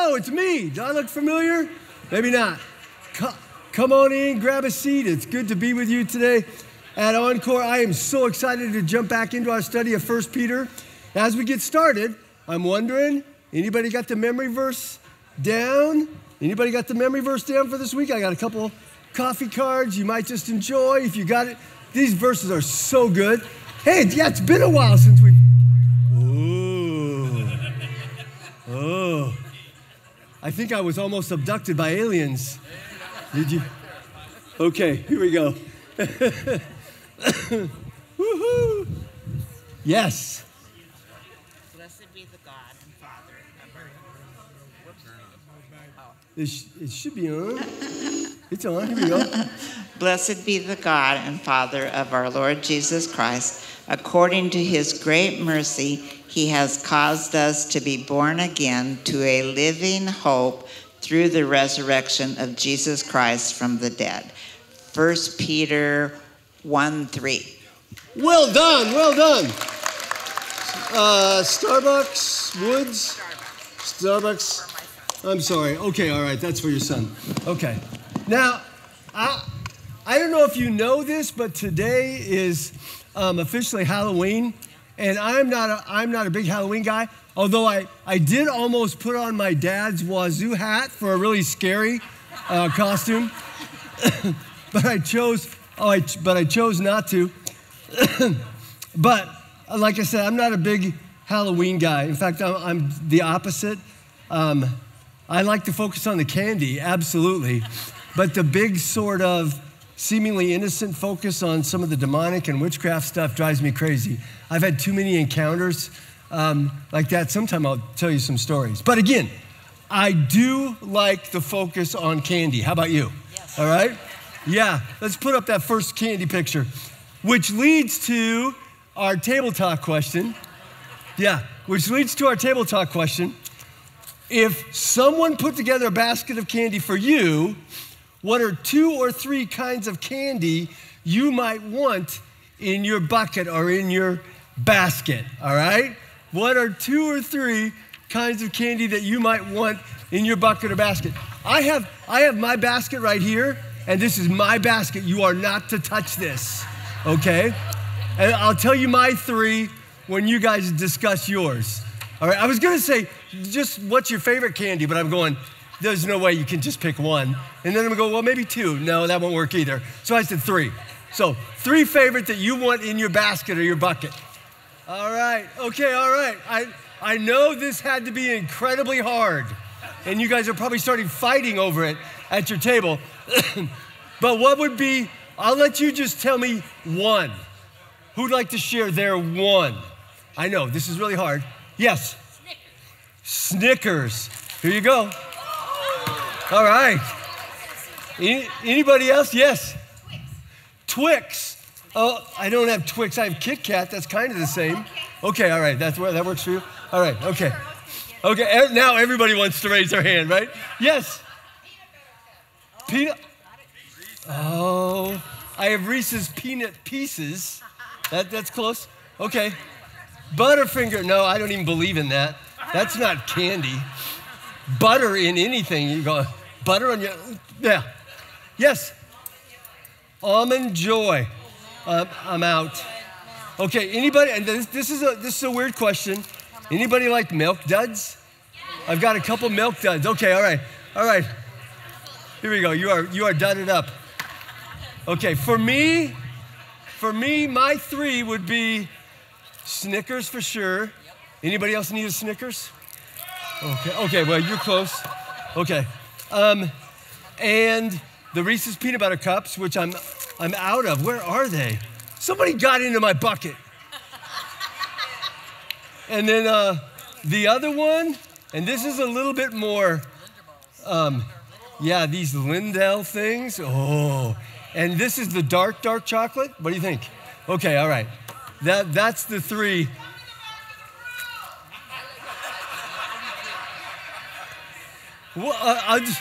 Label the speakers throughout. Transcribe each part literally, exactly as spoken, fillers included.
Speaker 1: hello, it's me. Do I look familiar? Maybe not. Come on in, grab a seat. It's good to be with you today at Encore. I am so excited to jump back into our study of First Peter. As we get started, I'm wondering, anybody got the memory verse down? Anybody got the memory verse down for this week? I got a couple coffee cards you might just enjoy if you got it. These verses are so good. Hey, yeah, it's been a while since we... Ooh. Oh. I think I was almost abducted by aliens. Did you? Okay, here we go. Woohoo! Yes.
Speaker 2: Blessed be the God and Father of our...
Speaker 1: It, sh- it should be on. It's on. Here we go.
Speaker 2: Blessed be the God and Father of our Lord Jesus Christ. According to his great mercy, he has caused us to be born again to a living hope through the resurrection of Jesus Christ from the dead. First Peter one three.
Speaker 1: Well done, well done. Uh, Starbucks, Woods, Starbucks. I'm sorry. Okay, all right, that's for your son. Okay. Now, I, I don't know if you know this, but today is um, officially Halloween, and I'm not a, I'm not a big Halloween guy, although I, I did almost put on my dad's wazoo hat for a really scary uh, costume, but I chose oh I, but I chose not to. But like I said, I'm not a big Halloween guy. In fact, I'm, I'm the opposite. Um, I like to focus on the candy, absolutely, but the big sort of seemingly innocent focus on some of the demonic and witchcraft stuff drives me crazy. I've had too many encounters um, like that. Sometime I'll tell you some stories. But again, I do like the focus on candy. How about you? Yes. All right? Yeah, let's put up that first candy picture, which leads to our table talk question. Yeah, which leads to our table talk question. If someone put together a basket of candy for you, what are two or three kinds of candy you might want in your bucket or in your basket, all right? What are two or three kinds of candy that you might want in your bucket or basket? I have, I have my basket right here, and this is my basket. You are not to touch this, okay? And I'll tell you my three when you guys discuss yours. All right, I was gonna say, just what's your favorite candy, but I'm going, there's no way you can just pick one. And then I'm gonna go, well, maybe two. No, that won't work either. So I said three. So three favorite that you want in your basket or your bucket. All right, okay, all right. I, I know this had to be incredibly hard, and you guys are probably starting fighting over it at your table. But what would be, I'll let you just tell me one. Who'd like to share their one? I know, this is really hard. Yes? Snickers. Snickers. Here you go. All right. Any, anybody else? Yes. Twix. Oh, I don't have Twix. I have Kit Kat. That's kind of the same. Okay, all right. That's where that works for you. All right. Okay. Okay. Now everybody wants to raise their hand, right? Yes. Peanut. Oh, I have Reese's Peanut Pieces. That that's close. Okay. Butterfinger. No, I don't even believe in that. That's not candy. Butter in anything. You go. Butter on your, yeah. Yes. Almond Joy. Uh, I'm out. Okay, anybody, and this, this, is a, this is a weird question. Anybody like Milk Duds? I've got a couple Milk Duds. Okay, all right, all right. Here we go, you are, you are dudded up. Okay, for me, for me, my three would be Snickers for sure. Anybody else need a Snickers? Okay, okay, well, you're close. Okay. Um, and the Reese's Peanut Butter Cups, which I'm I'm out of. Where are they? Somebody got into my bucket. And then uh, the other one, and this is a little bit more, um, yeah, these Lindell things. Oh, and this is the dark, dark chocolate. What do you think? Okay, all right. That that's the three. Well, uh, I'll just.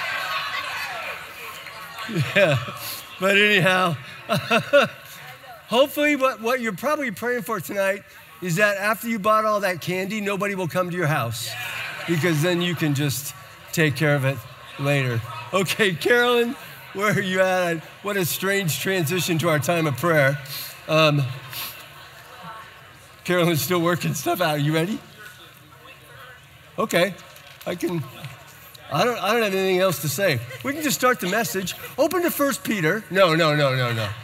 Speaker 1: Yeah, but anyhow, hopefully what, what you're probably praying for tonight is that after you bought all that candy, nobody will come to your house, because then you can just take care of it later. Okay, Carolyn, where are you at? What a strange transition to our time of prayer. Um, Carolyn's still working stuff out. Are you ready? Okay, I can, I don't, I don't have anything else to say. We can just start the message. Open to First Peter. No, no, no, no, no.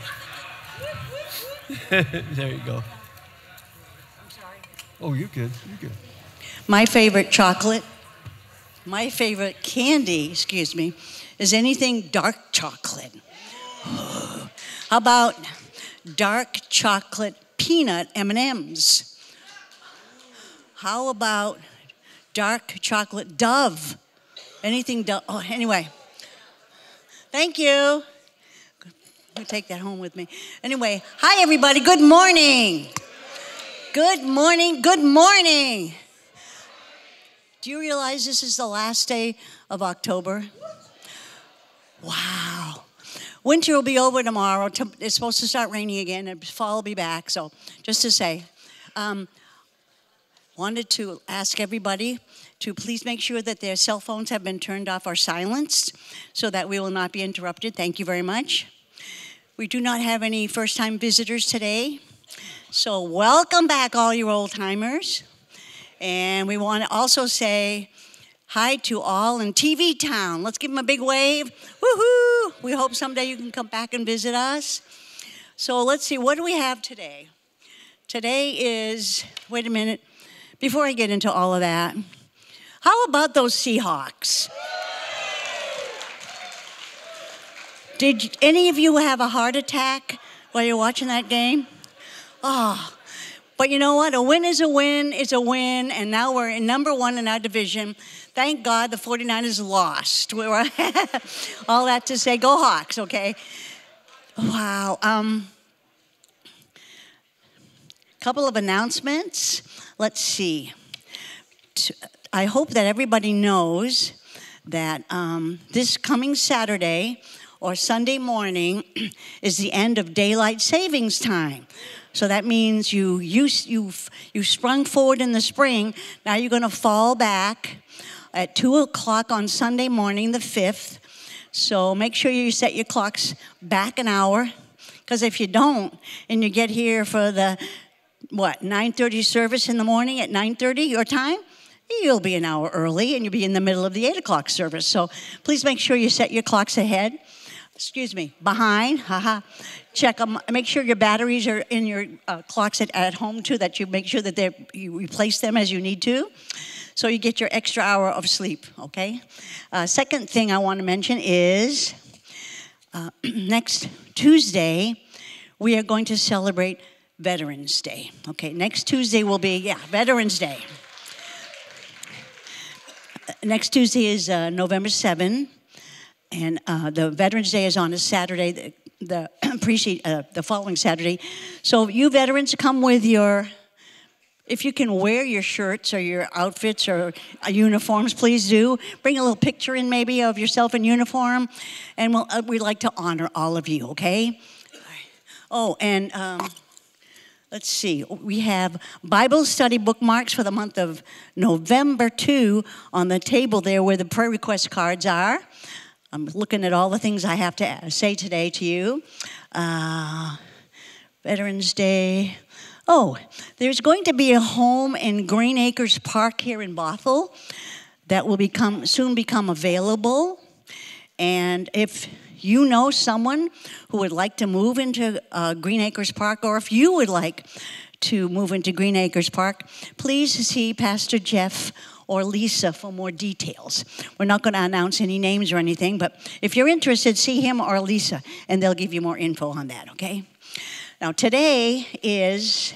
Speaker 1: There you go.
Speaker 3: I'm sorry.
Speaker 1: Oh, you're good, you're good.
Speaker 3: My favorite chocolate, my favorite candy, excuse me, is anything dark chocolate. How about dark chocolate peanut M and M's? How about dark chocolate Dove? Anything Dove? Oh, anyway. Thank you. I'm gonna take that home with me. Anyway, hi everybody, good morning. Good morning, good morning. Do you realize this is the last day of October? Wow. Winter will be over tomorrow. It's supposed to start raining again, and fall will be back. So just to say, um, wanted to ask everybody to please make sure that their cell phones have been turned off or silenced so that we will not be interrupted. Thank you very much. We do not have any first-time visitors today. So welcome back, all you old-timers. And we want to also say hi to all in T V Town. Let's give them a big wave. Woohoo! We hope someday you can come back and visit us. So let's see, what do we have today? Today is, wait a minute, before I get into all of that, how about those Seahawks? Did any of you have a heart attack while you're watching that game? Oh, but you know what? A win is a win is a win, and now we're in number one in our division. Thank God the forty-niners lost. We were all that to say, go Hawks, okay? Wow. Um, couple of announcements. Let's see. I hope that everybody knows that um, this coming Saturday or Sunday morning is the end of daylight savings time. So that means you, you, you, you sprung forward in the spring. Now you're going to fall back at two o'clock on Sunday morning, the fifth. So make sure you set your clocks back an hour. Because if you don't, and you get here for the, what, nine thirty service in the morning at nine thirty your time, you'll be an hour early, and you'll be in the middle of the eight o'clock service. So please make sure you set your clocks ahead. Excuse me, behind, haha. Check them, make sure your batteries are in your uh, clocks at, at home too, that you make sure that they you replace them as you need to, so you get your extra hour of sleep, okay? Uh, second thing I want to mention is uh, next Tuesday, we are going to celebrate Veterans Day, okay? Next Tuesday will be, yeah, Veterans Day. Next Tuesday is uh, November seventh. And uh, the Veterans Day is on a Saturday, the, the, precede, uh, the following Saturday. So you veterans, come with your, if you can wear your shirts or your outfits or uh, uniforms, please do. Bring a little picture in maybe of yourself in uniform. And we'll, uh, we'd like to honor all of you, okay? Oh, and um, let's see. We have Bible study bookmarks for the month of November two on the table there where the prayer request cards are. I'm looking at all the things I have to say today to you. Uh, Veterans Day. Oh, there's going to be a home in Green Acres Park here in Bothell that will become soon become available. And if you know someone who would like to move into uh, Green Acres Park, or if you would like to move into Green Acres Park, please see Pastor Jeff or Lisa for more details. We're not going to announce any names or anything, but if you're interested, see him or Lisa, and they'll give you more info on that, okay? Now, today is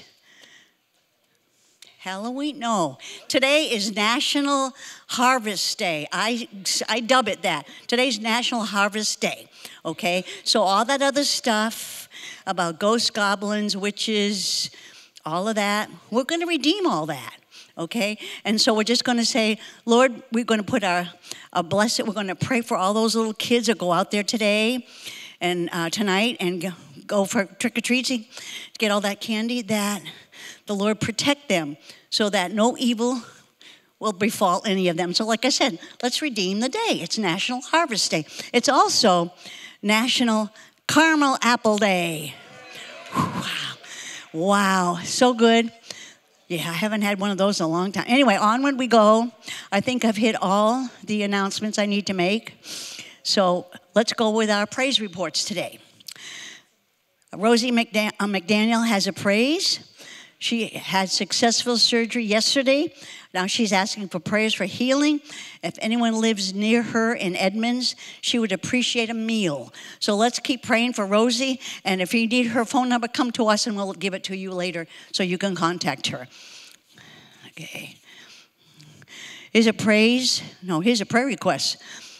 Speaker 3: Halloween? No. Today is National Harvest Day. I, I dub it that. Today's National Harvest Day, okay? So all that other stuff about ghosts, goblins, witches, all of that, we're going to redeem all that. Okay, and so we're just going to say, Lord, we're going to put our, our blessing, we're going to pray for all those little kids that go out there today and uh, tonight and go for trick-or-treating, get all that candy, that the Lord protect them so that no evil will befall any of them. So like I said, let's redeem the day. It's National Harvest Day. It's also National Caramel Apple Day. Wow. Wow, so good. Yeah, I haven't had one of those in a long time. Anyway, onward we go. I think I've hit all the announcements I need to make. So let's go with our praise reports today. Rosie McDan- uh, McDaniel has a praise. She had successful surgery yesterday. Now she's asking for prayers for healing. If anyone lives near her in Edmonds, she would appreciate a meal. So let's keep praying for Rosie. And if you need her phone number, come to us and we'll give it to you later so you can contact her. Okay. Here's a praise. No, here's a prayer request.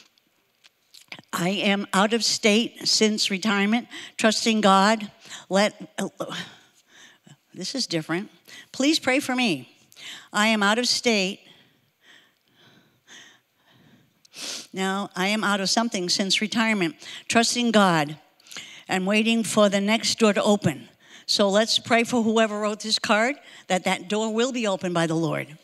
Speaker 3: I am out of state since retirement, trusting God. Let, uh, this is different. Please pray for me. I am out of state. Now, I am out of something since retirement, trusting God and waiting for the next door to open. So let's pray for whoever wrote this card, that that door will be opened by the Lord.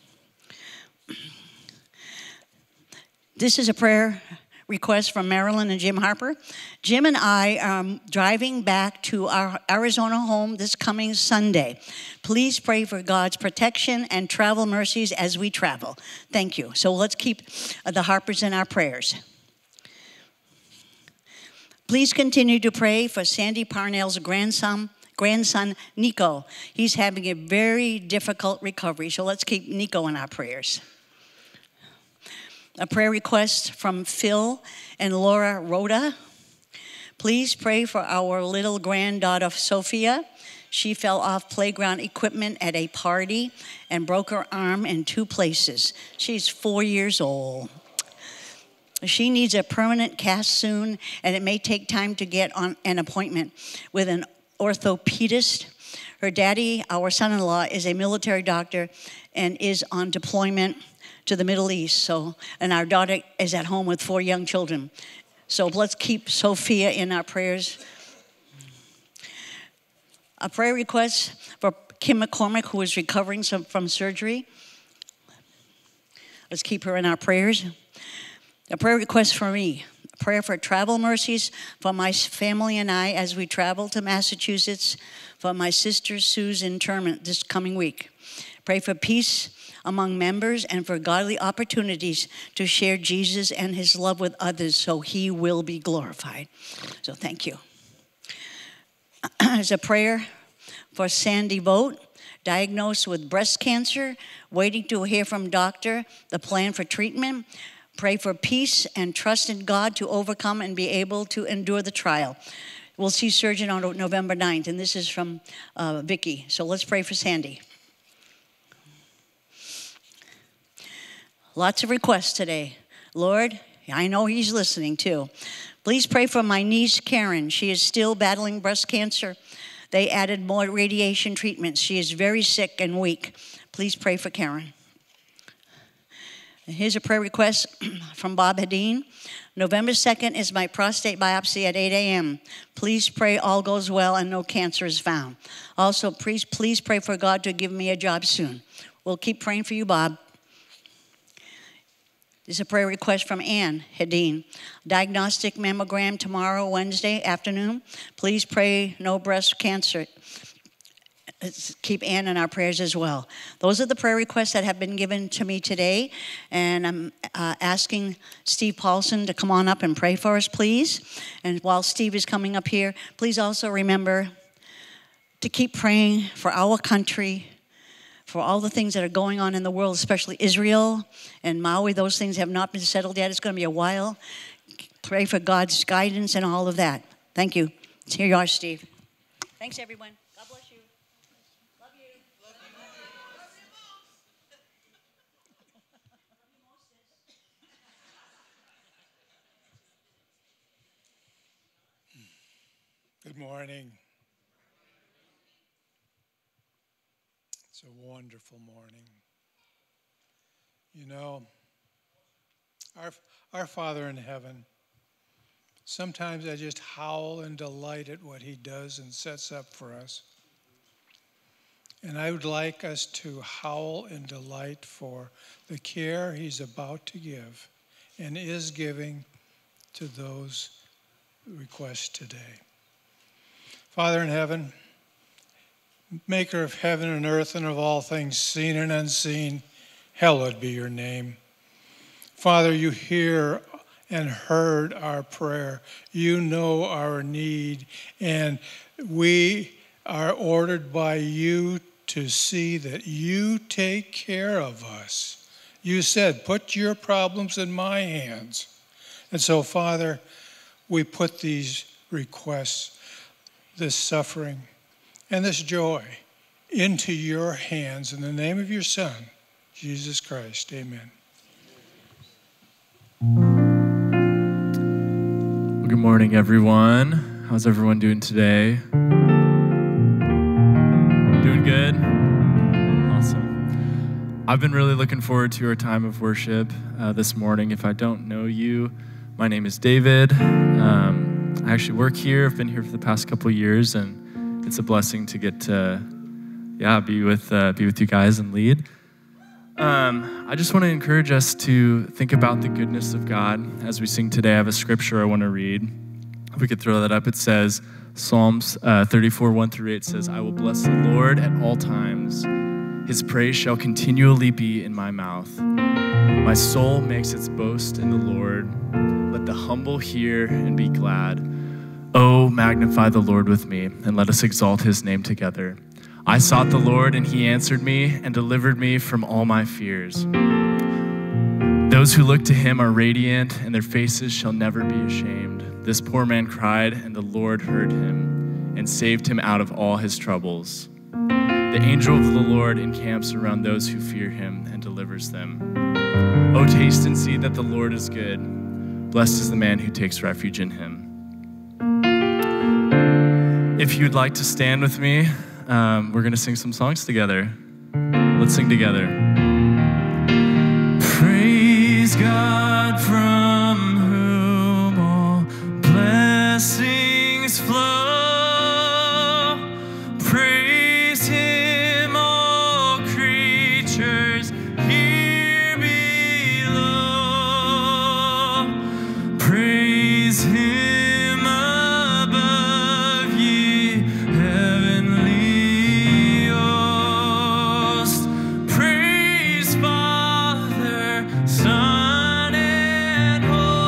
Speaker 3: This is a prayer request from Marilyn and Jim Harper. Jim and I are driving back to our Arizona home this coming Sunday. Please pray for God's protection and travel mercies as we travel. Thank you. So let's keep the Harpers in our prayers. Please continue to pray for Sandy Parnell's grandson, grandson Nico. He's having a very difficult recovery, so let's keep Nico in our prayers. A prayer request from Phil and Laura Rhoda. Please pray for our little granddaughter, Sophia. She fell off playground equipment at a party and broke her arm in two places. She's four years old. She needs a permanent cast soon, and it may take time to get on an appointment with an orthopedist. Her daddy, our son-in-law, is a military doctor and is on deployment to the Middle East. So, and our daughter is at home with four young children. So let's keep Sophia in our prayers. A prayer request for Kim McCormick, who is recovering some, from surgery. Let's keep her in our prayers. A prayer request for me. A prayer for travel mercies for my family and I as we travel to Massachusetts for my sister Sue's interment this coming week. Pray for peace among members and for godly opportunities to share Jesus and his love with others so he will be glorified. So thank you. As a prayer for Sandy Vogt, diagnosed with breast cancer, waiting to hear from doctor the plan for treatment. Pray for peace and trust in God to overcome and be able to endure the trial. We'll see surgeon on November ninth, and this is from uh, Vicki. So let's pray for Sandy. Lots of requests today. Lord, I know he's listening too. Please pray for my niece, Karen. She is still battling breast cancer. They added more radiation treatments. She is very sick and weak. Please pray for Karen. Here's a prayer request from Bob Hedin. November second is my prostate biopsy at eight a.m. Please pray all goes well and no cancer is found. Also, please, please pray for God to give me a job soon. We'll keep praying for you, Bob. This is a prayer request from Ann Hedin. Diagnostic mammogram tomorrow, Wednesday afternoon. Please pray no breast cancer. Let's keep Ann in our prayers as well. Those are the prayer requests that have been given to me today. And I'm uh, asking Steve Paulson to come on up and pray for us, please. And while Steve is coming up here, please also remember to keep praying for our country, for all the things that are going on in the world, especially Israel and Maui. Those things have not been settled yet. It's going to be a while. Pray for God's guidance and all of that. Thank you. Here you are, Steve. Thanks, everyone. God bless you. Love you. Love
Speaker 4: you. Good morning. It's a wonderful morning. You know, our, our Father in heaven Sometimes I just howl in delight at what he does and sets up for us. And I would like us to howl in delight for the care he's about to give and is giving to those requests today. Father in heaven, maker of heaven and earth and of all things seen and unseen, hallowed be your name. Father, you hear and heard our prayer. You know our need, and we are ordered by you to see that you take care of us. You said, put your problems in my hands. And so, Father, we put these requests, this suffering, and this joy into your hands in the name of your Son, Jesus Christ. Amen.
Speaker 5: Well, good morning, everyone. How's everyone doing today? Doing good? Awesome. I've been really looking forward to our time of worship uh, this morning. If I don't know you, my name is David. Um, I actually work here. I've been here for the past couple years, and it's a blessing to get to, yeah, be with uh, be with you guys and lead. Um, I just want to encourage us to think about the goodness of God as we sing today. I have a scripture I want to read. If we could throw that up, it says, Psalms uh, thirty-four, one through eight says, I will bless the Lord at all times. His praise shall continually be in my mouth. My soul makes its boast in the Lord. Let the humble hear and be glad. Oh, magnify the Lord with me, and let us exalt his name together. I sought the Lord, and he answered me and delivered me from all my fears. Those who look to him are radiant, and their faces shall never be ashamed. This poor man cried, and the Lord heard him and saved him out of all his troubles. The angel of the Lord encamps around those who fear him and delivers them. Oh, taste and see that the Lord is good. Blessed is the man who takes refuge in him. If you'd like to stand with me, um, we're going to sing some songs together. Let's sing together. Praise God from whom all blessings flow. Praise him, all creatures here below. Praise him above, ye heavenly hosts. Praise Father, Son, and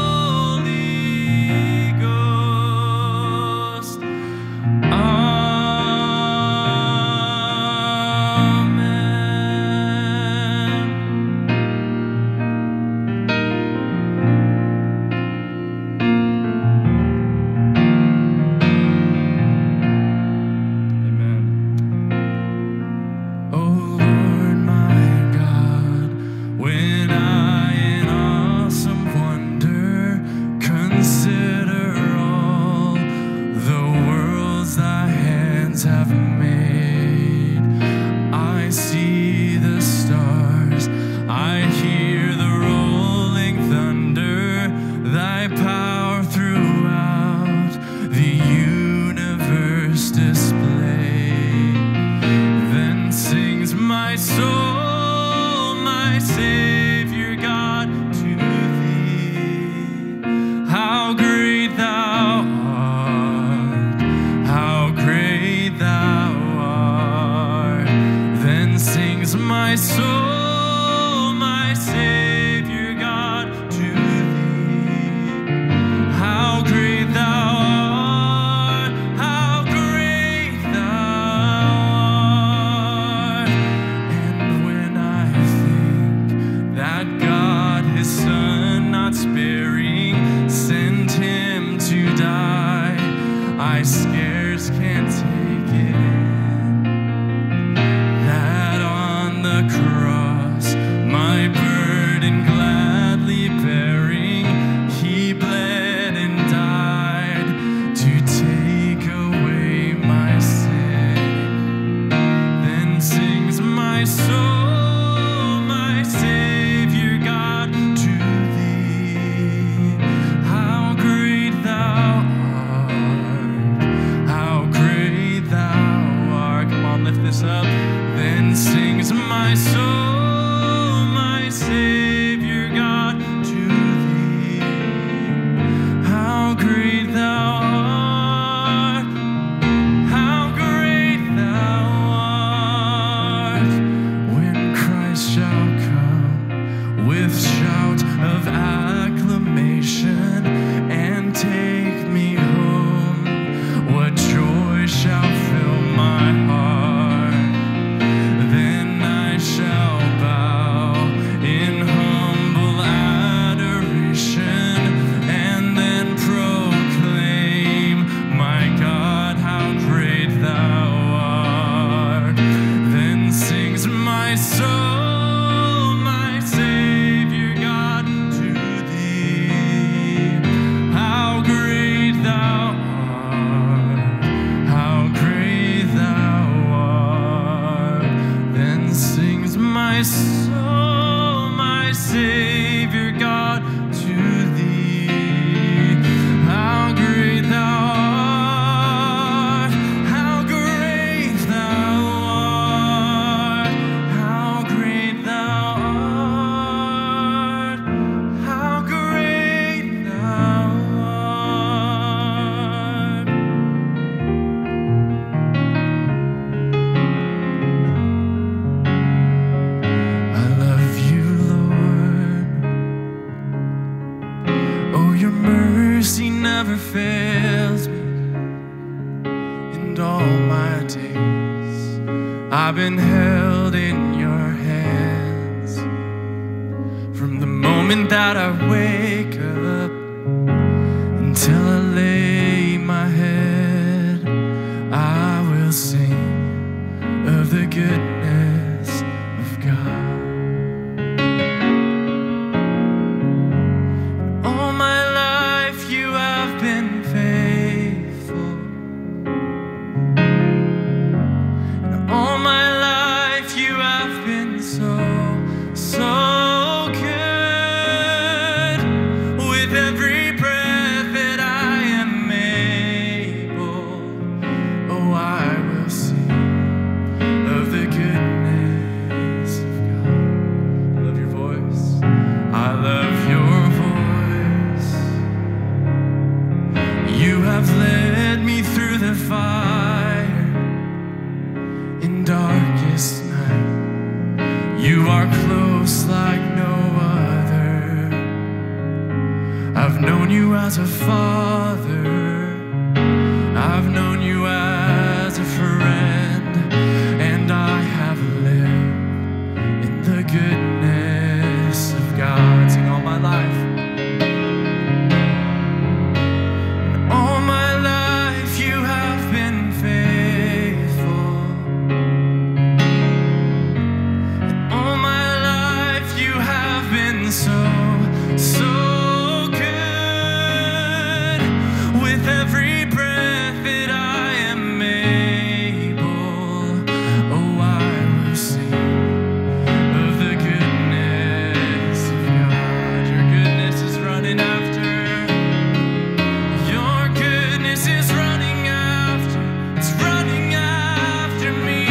Speaker 5: Holy Ghost. Have made. I see the stars, I hear the rolling thunder, thy power throughout the universe display. Then sings my soul, my Savior God, to thee. How great thou art, how great thou art. Then sings my soul, my Savior God, to thee. How great thou art, how great thou art. And when I think that God, his Son, not sparing, sent him to die, I scarce can take it in, that on the cross this up. Then sings my soul, my Savior God, to thee. How great thou art, how great thou art. When Christ shall come with shout of acclamation and take me home, what joy shall fill my heart. Then I shall bow in humble adoration and then proclaim, my God, how great thou art. Then sings my soul, my Savior God, to thee. How great thou art, how great thou art. Then sings my soul, my Savior God, to thee. How great thou art, how great thou art, how great thou art, how great thou art. I love you, Lord. Oh, your mercy never fails me. And all my days I've been held in your hands. From the moment that I wake up until I lay my head, I will sing of the goodness of God. All my life you have been faithful. And all my life you have been so, so good. With every breath that I am able, oh, I will sing of the goodness of God. I love your voice. I love your voice. You have led me through the fire in darkest night. You are close like no other. I've known you as a father. I've known you as a friend. And I have lived in the goodness of God. Sing all my life. And all my life you have been faithful. And all my life you have been so, so good. With every breath that I am able, oh, I will sing of the goodness of God. Your goodness is running after. Your goodness is running after. It's running after me.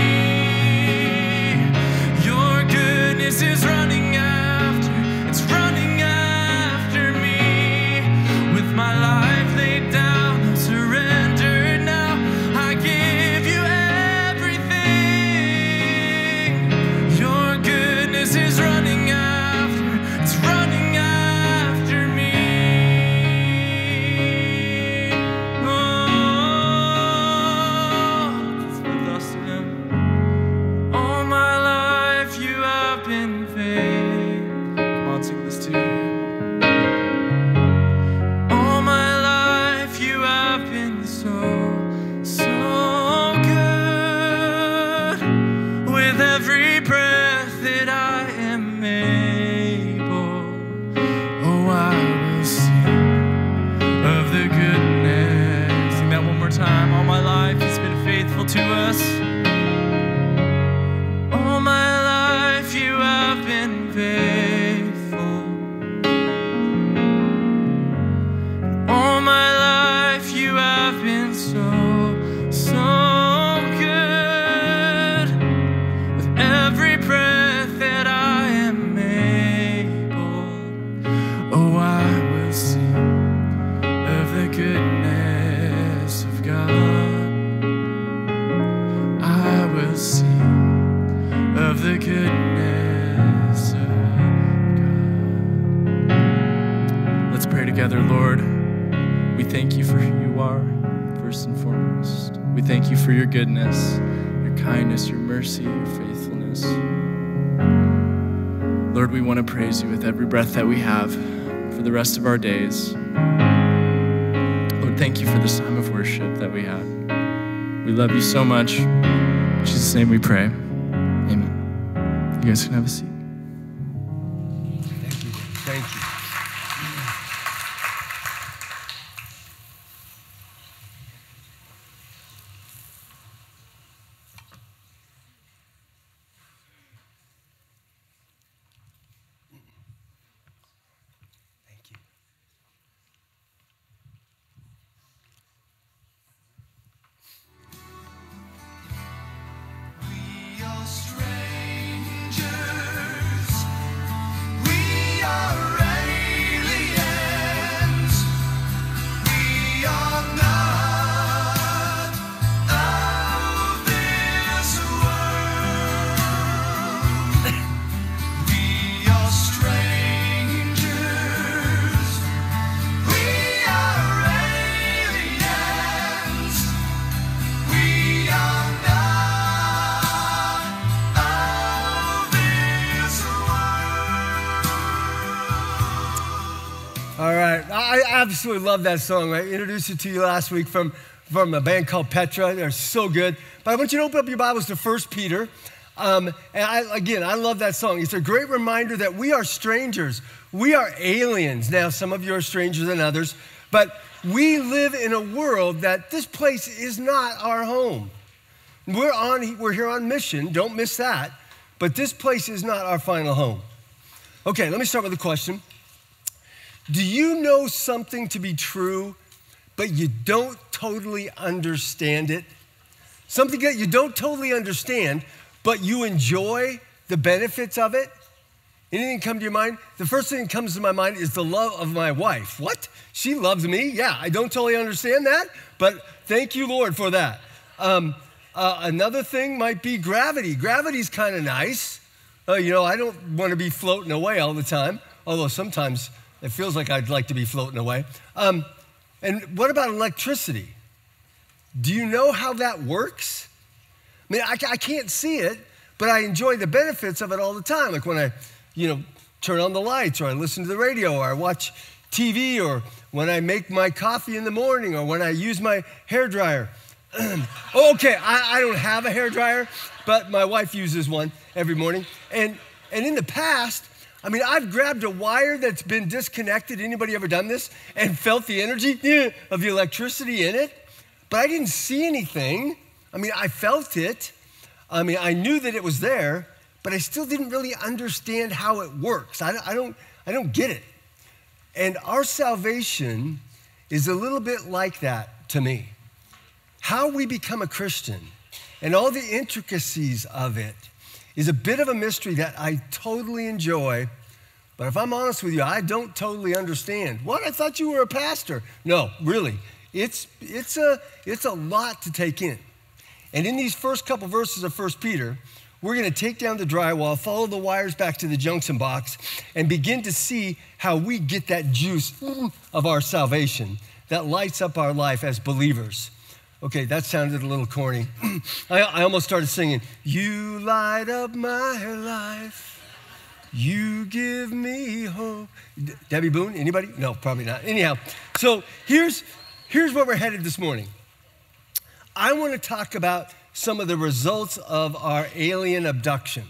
Speaker 5: Your goodness is running after. It's running after me. With my life laid down, I'm surrendered now. I give you everything. Your goodness is running after. It's running after me. Oh, let's lift us to Him. All my life you have been faithful. Come on, sing this to you. All my life you have been so, so good. With every breath that I am able, oh, I will sing of the goodness. Sing that one more time. All my life He's been faithful to us. All my life you have been faithful. All my life you have been so, so good. see of the goodness of God. Let's pray together, Lord. We thank you for who you are, first and foremost. We thank you for your goodness, your kindness, your mercy, your faithfulness. Lord, we want to praise you with every breath that we have for the rest of our days. Lord, thank you for this time of worship that we had. We love you so much. In Jesus' name we pray. Amen. You guys can have a seat.
Speaker 1: Thank you. Thank you. I absolutely love that song. I introduced it to you last week from, from a band called Petra. They're so good. But I want you to open up your Bibles to First Peter. Um, and I, again, I love that song. It's a great reminder that we are strangers. We are aliens. Now, some of you are strangers than others. But we live in a world that this place is not our home. We're, on, we're here on mission. Don't miss that. But this place is not our final home. Okay, let me start with a question. Do you know something to be true, but you don't totally understand it? Something that you don't totally understand, but you enjoy the benefits of it? Anything come to your mind? The first thing that comes to my mind is the love of my wife. What? She loves me? Yeah, I don't totally understand that, but thank you, Lord, for that. Um, uh, another thing might be gravity. Gravity's kind of nice. Uh, you know, I don't want to be floating away all the time, although sometimes it feels like I'd like to be floating away. Um, and what about electricity? Do you know how that works? I mean, I, I can't see it, but I enjoy the benefits of it all the time. Like when I, you know, turn on the lights, or I listen to the radio, or I watch T V, or when I make my coffee in the morning, or when I use my hairdryer. Okay, I, I don't have a hairdryer, but my wife uses one every morning. And, and in the past, I mean, I've grabbed a wire that's been disconnected. Anybody ever done this? And felt the energy yeah, of the electricity in it? But I didn't see anything. I mean, I felt it. I mean, I knew that it was there, but I still didn't really understand how it works. I, I, don't, I don't get it. And our salvation is a little bit like that to me. How we become a Christian and all the intricacies of it is a bit of a mystery that I totally enjoy, but if I'm honest with you, I don't totally understand. What? I thought you were a pastor. No, really. It's, it's, a, it's a lot to take in. And in these first couple verses of First Peter, we're going to take down the drywall, follow the wires back to the junction box, and begin to see how we get that juice of our salvation that lights up our life as believers. Okay, that sounded a little corny. I, I almost started singing, you light up my life, you give me hope. D- Debbie Boone, anybody? No, probably not. Anyhow, so here's, here's where we're headed this morning. I want to talk about some of the results of our alien abduction.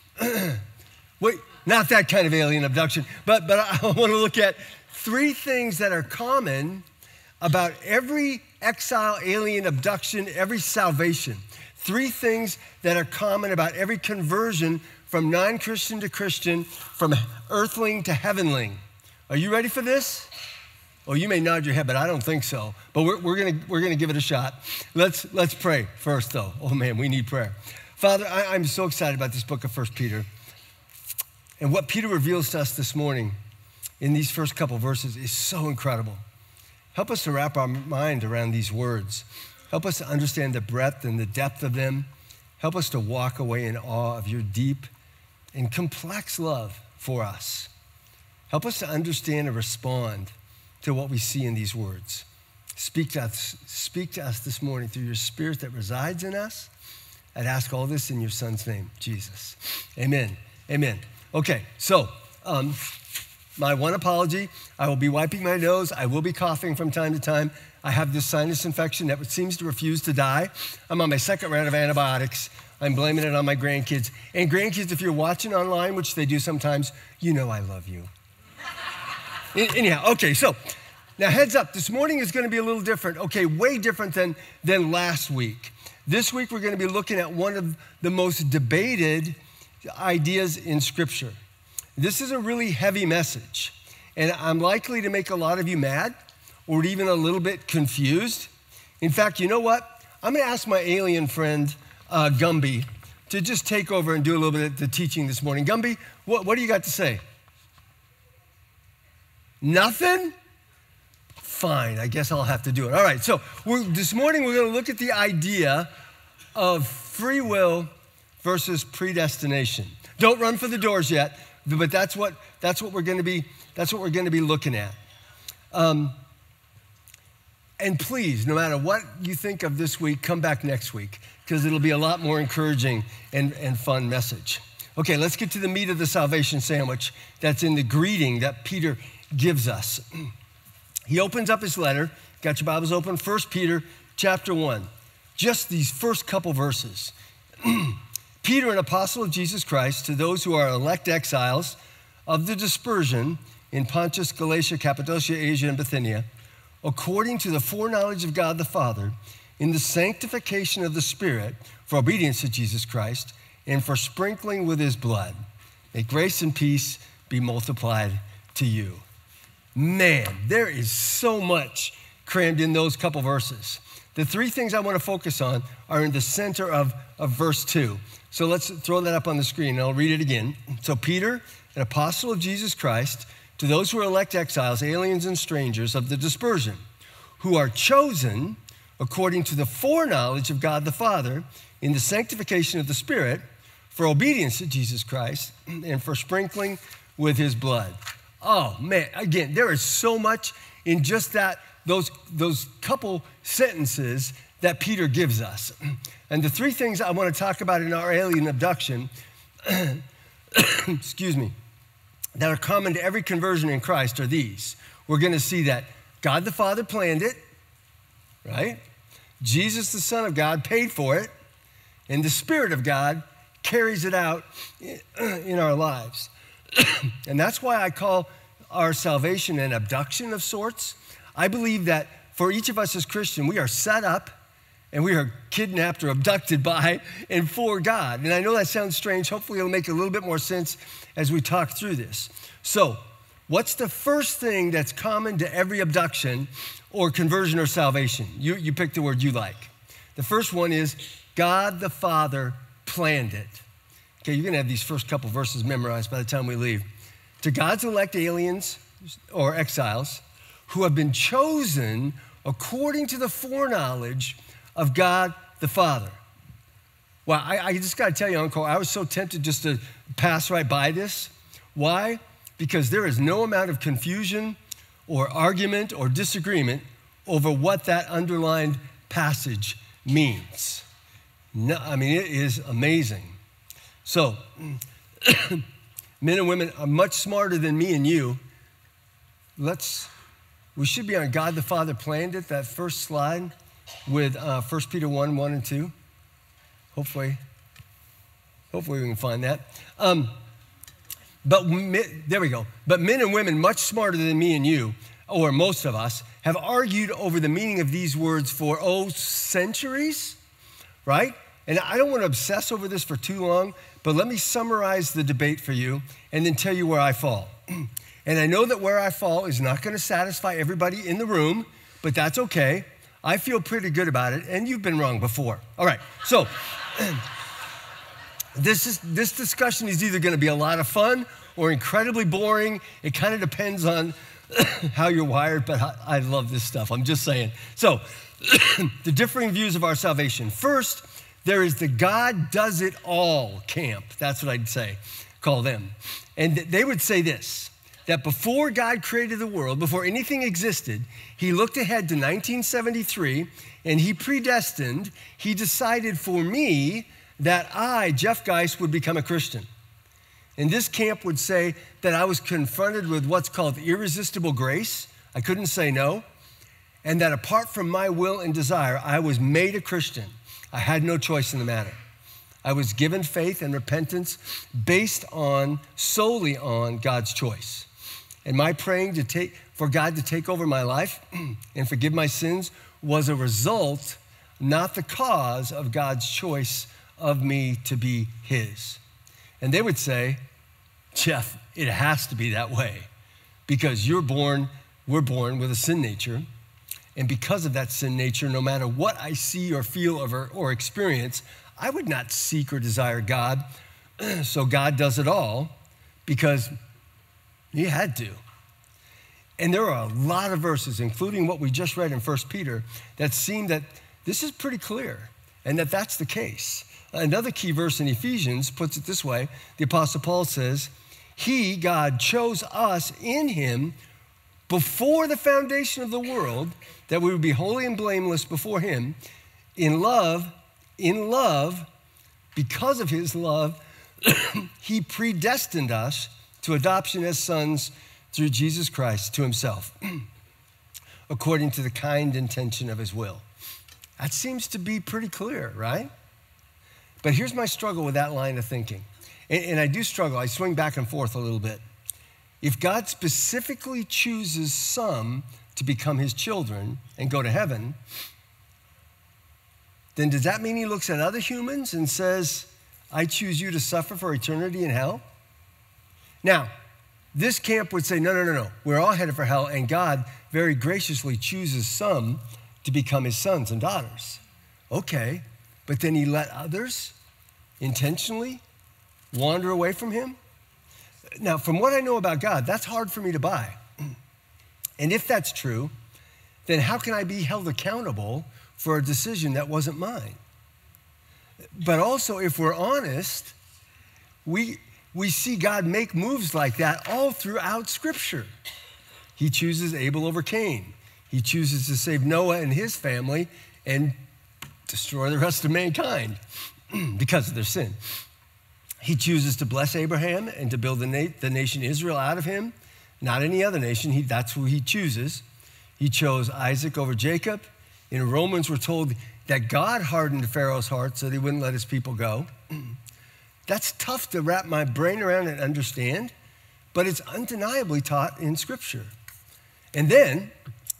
Speaker 1: Wait, not that kind of alien abduction, but, but I want to look at three things that are common about every exile, alien abduction, every salvation. Three things that are common about every conversion from non-Christian to Christian, from earthling to heavenling. Are you ready for this? Oh, you may nod your head, but I don't think so. But we're, we're gonna we're gonna give it a shot. Let's let's pray first, though. Oh man, we need prayer. Father, I, I'm so excited about this book of First Peter, and what Peter reveals to us this morning in these first couple verses is so incredible. Help us to wrap our mind around these words. Help us to understand the breadth and the depth of them. Help us to walk away in awe of your deep and complex love for us. Help us to understand and respond to what we see in these words. Speak to us, speak to us this morning through your Spirit that resides in us. I'd ask all this in your Son's name, Jesus. Amen. Amen. Okay, so um, my one apology, I will be wiping my nose. I will be coughing from time to time. I have this sinus infection that seems to refuse to die. I'm on my second round of antibiotics. I'm blaming it on my grandkids. And grandkids, if you're watching online, which they do sometimes, you know I love you. Anyhow, okay, so now heads up. This morning is going to be a little different. Okay, way different than, than last week. This week we're going to be looking at one of the most debated ideas in Scripture. This is a really heavy message, and I'm likely to make a lot of you mad or even a little bit confused. In fact, you know what? I'm going to ask my alien friend, uh, Gumby, to just take over and do a little bit of the teaching this morning. Gumby, what, what do you got to say? Nothing? Fine, I guess I'll have to do it. All right, so we're, this morning we're going to look at the idea of free will versus predestination. Don't run for the doors yet, but that's what that's what we're going to be that's what we're going to be looking at. Um, and please, no matter what you think of this week, come back next week because it'll be a lot more encouraging and, and fun message. Okay, let's get to the meat of the salvation sandwich that's in the greeting that Peter gives us. He opens up his letter. Got your Bibles open? First Peter chapter one. Just these first couple verses. Peter, an apostle of Jesus Christ, to those who are elect exiles of the dispersion in Pontus, Galatia, Cappadocia, Asia, and Bithynia, according to the foreknowledge of God the Father, in the sanctification of the Spirit, for obedience to Jesus Christ, and for sprinkling with his blood. May grace and peace be multiplied to you. Man, there is so much crammed in those couple verses. The three things I want to focus on are in the center of, of verse two. So let's throw that up on the screen, and I'll read it again. So Peter, an apostle of Jesus Christ, to those who are elect exiles, aliens and strangers of the dispersion, who are chosen according to the foreknowledge of God the Father in the sanctification of the Spirit for obedience to Jesus Christ and for sprinkling with his blood. Oh, man, again, there is so much in just that, those, those couple sentences that Peter gives us. And the three things I want to talk about in our alien abduction, excuse me, that are common to every conversion in Christ are these. We're going to see that God the Father planned it, right? Jesus, the Son of God, paid for it, and the Spirit of God carries it out in our lives. And that's why I call our salvation an abduction of sorts. I believe that for each of us as Christians, we are set up and we are kidnapped or abducted by and for God. And I know that sounds strange. Hopefully it'll make a little bit more sense as we talk through this. So what's the first thing that's common to every abduction or conversion or salvation? You, you pick the word you like. The first one is God the Father planned it. Okay, you're going to have these first couple verses memorized by the time we leave. To God's elect aliens or exiles who have been chosen according to the foreknowledge of God the Father. Well, I, I just got to tell you, Uncle, I was so tempted just to pass right by this. Why? Because there is no amount of confusion or argument or disagreement over what that underlined passage means. No, I mean, it is amazing. So, men and women are much smarter than me and you. Let's, we should be on God the Father planned it, that first slide with uh, First Peter one, one and two. Hopefully, hopefully we can find that. Um, but there we go. But men and women much smarter than me and you, or most of us, have argued over the meaning of these words for, oh, centuries, right? And I don't want to obsess over this for too long, but let me summarize the debate for you and then tell you where I fall. And I know that where I fall is not going to satisfy everybody in the room, but that's okay. I feel pretty good about it, and you've been wrong before. All right, so this, is, this discussion is either going to be a lot of fun or incredibly boring. It kind of depends on how you're wired, but I, I love this stuff. I'm just saying. So the differing views of our salvation. First, there is the God does it all camp. That's what I'd say, call them. And they would say this, that before God created the world, before anything existed, he looked ahead to nineteen seventy-three and he predestined, he decided for me that I, Jeff Geise, would become a Christian. And this camp would say that I was confronted with what's called irresistible grace. I couldn't say no. And that apart from my will and desire, I was made a Christian. I had no choice in the matter. I was given faith and repentance based on, solely on God's choice. And my praying to take, for God to take over my life and forgive my sins was a result, not the cause of God's choice of me to be his. And they would say, Jeff, it has to be that way because you're born, we're born with a sin nature. And because of that sin nature, no matter what I see or feel or, or experience, I would not seek or desire God. So God does it all because he had to. And there are a lot of verses, including what we just read in First Peter, that seem that this is pretty clear and that that's the case. Another key verse in Ephesians puts it this way. The Apostle Paul says, he, God, chose us in him before the foundation of the world that we would be holy and blameless before him. In love, in love, because of his love, he predestined us to adoption as sons through Jesus Christ to himself, according to the kind intention of his will. That seems to be pretty clear, right? But here's my struggle with that line of thinking. And, and I do struggle. I swing back and forth a little bit. If God specifically chooses some to become his children and go to heaven, then does that mean he looks at other humans and says, I choose you to suffer for eternity in hell? Now, this camp would say, no, no, no, no. We're all headed for hell, and God very graciously chooses some to become his sons and daughters. Okay. But then he let others intentionally wander away from him? Now, from what I know about God, that's hard for me to buy. And if that's true, then how can I be held accountable for a decision that wasn't mine? But also, if we're honest, we, we see God make moves like that all throughout Scripture. He chooses Abel over Cain. He chooses to save Noah and his family and destroy the rest of mankind because of their sin. He chooses to bless Abraham and to build the, na- the nation Israel out of him, not any other nation. He, that's who he chooses. He chose Isaac over Jacob. In Romans, we're told that God hardened Pharaoh's heart so that he wouldn't let his people go. That's tough to wrap my brain around and understand, but it's undeniably taught in Scripture. And then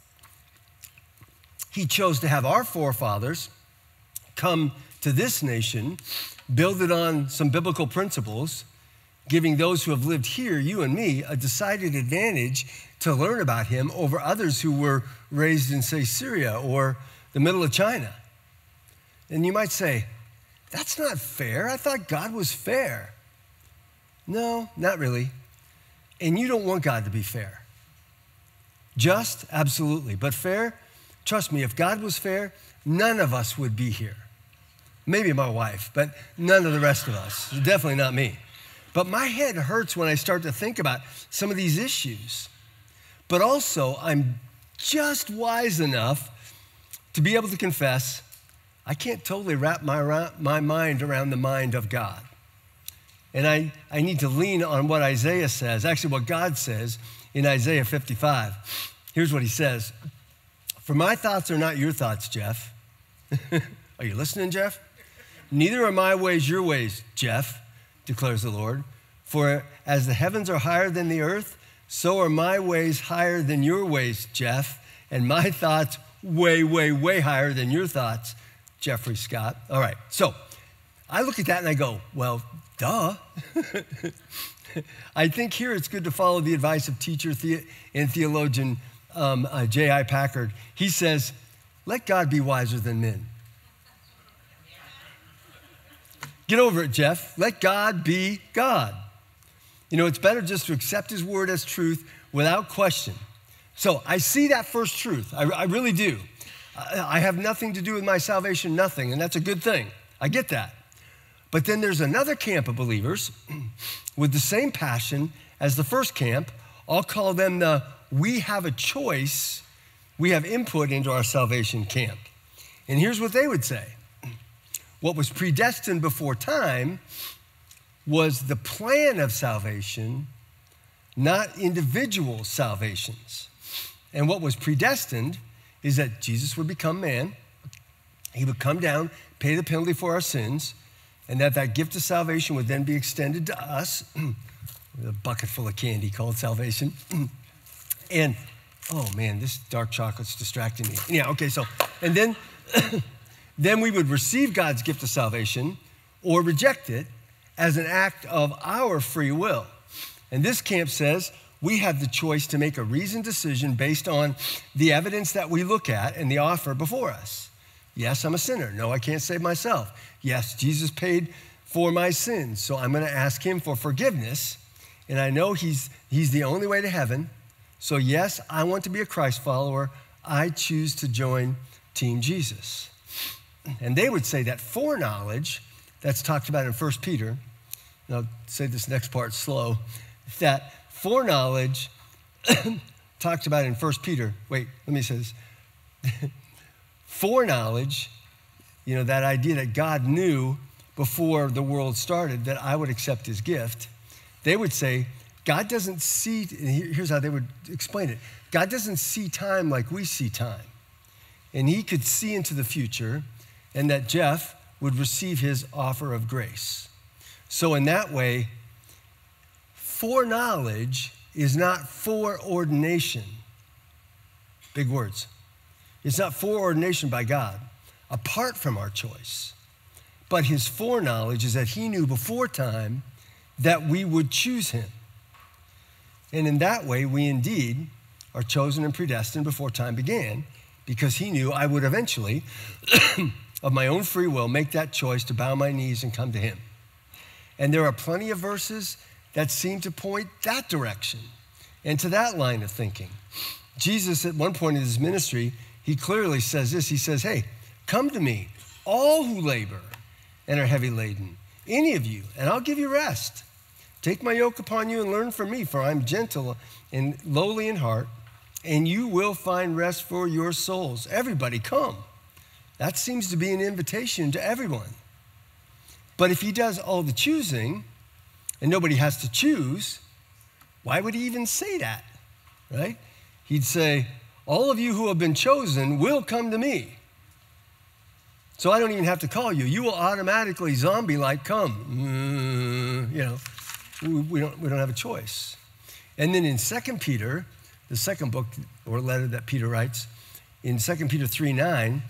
Speaker 1: he chose to have our forefathers come to this nation, build it on some biblical principles, giving those who have lived here, you and me, a decided advantage to learn about him over others who were raised in, say, Syria or the middle of China. And you might say, that's not fair. I thought God was fair. No, not really. And you don't want God to be fair. Just, absolutely. But fair, trust me, if God was fair, none of us would be here. Maybe my wife, but none of the rest of us. Definitely not me. But my head hurts when I start to think about some of these issues. But also, I'm just wise enough to be able to confess, I can't totally wrap my, my mind around the mind of God. And I, I need to lean on what Isaiah says, actually what God says in Isaiah fifty-five. Here's what he says. For my thoughts are not your thoughts, Jeff. Are you listening, Jeff? Neither are my ways your ways, Jeff, declares the Lord. For as the heavens are higher than the earth, so are my ways higher than your ways, Jeff, and my thoughts way, way, way higher than your thoughts, Jeffrey Scott. All right, so I look at that and I go, well, duh. I think here it's good to follow the advice of teacher and theologian um, uh, J I Packard. He says, let God be wiser than men. Get over it, Jeff. Let God be God. You know, it's better just to accept his word as truth without question. So I see that first truth. I, I really do. I, I have nothing to do with my salvation, nothing, and that's a good thing. I get that. But then there's another camp of believers with the same passion as the first camp. I'll call them the we have a choice, we have input into our salvation camp. And here's what they would say. What was predestined before time was the plan of salvation, not individual salvations. And what was predestined is that Jesus would become man, he would come down, pay the penalty for our sins, and that that gift of salvation would then be extended to us, with a bucket full of candy called salvation. And, oh man, this dark chocolate's distracting me. Yeah, okay, so, and then, then we would receive God's gift of salvation or reject it as an act of our free will. And this camp says we have the choice to make a reasoned decision based on the evidence that we look at and the offer before us. Yes, I'm a sinner. No, I can't save myself. Yes, Jesus paid for my sins, so I'm going to ask him for forgiveness, and I know he's, he's the only way to heaven. So yes, I want to be a Christ follower. I choose to join Team Jesus. And they would say that foreknowledge that's talked about in First Peter, and I'll say this next part slow, that foreknowledge talked about in First Peter, wait, let me say this. Foreknowledge, you know, that idea that God knew before the world started that I would accept his gift, they would say, God doesn't see, and here's how they would explain it. God doesn't see time like we see time. And he could see into the future, and that Jeff would receive his offer of grace. So in that way, foreknowledge is not foreordination. Big words. It's not foreordination by God, apart from our choice. But his foreknowledge is that he knew before time that we would choose him. And in that way, we indeed are chosen and predestined before time began, because he knew I would eventually, of my own free will, make that choice to bow my knees and come to him. And there are plenty of verses that seem to point that direction and to that line of thinking. Jesus, at one point in his ministry, he clearly says this. He says, hey, come to me, all who labor and are heavy laden, any of you, and I'll give you rest. Take my yoke upon you and learn from me, for I'm gentle and lowly in heart, and you will find rest for your souls. Everybody come. That seems to be an invitation to everyone. But if he does all the choosing and nobody has to choose, why would he even say that, right? He'd say, all of you who have been chosen will come to me. So I don't even have to call you. You will automatically, zombie-like, come. Mm, you know, we, we, don't, we don't have a choice. And then in Second Peter, the second book or letter that Peter writes, in Second Peter three nine,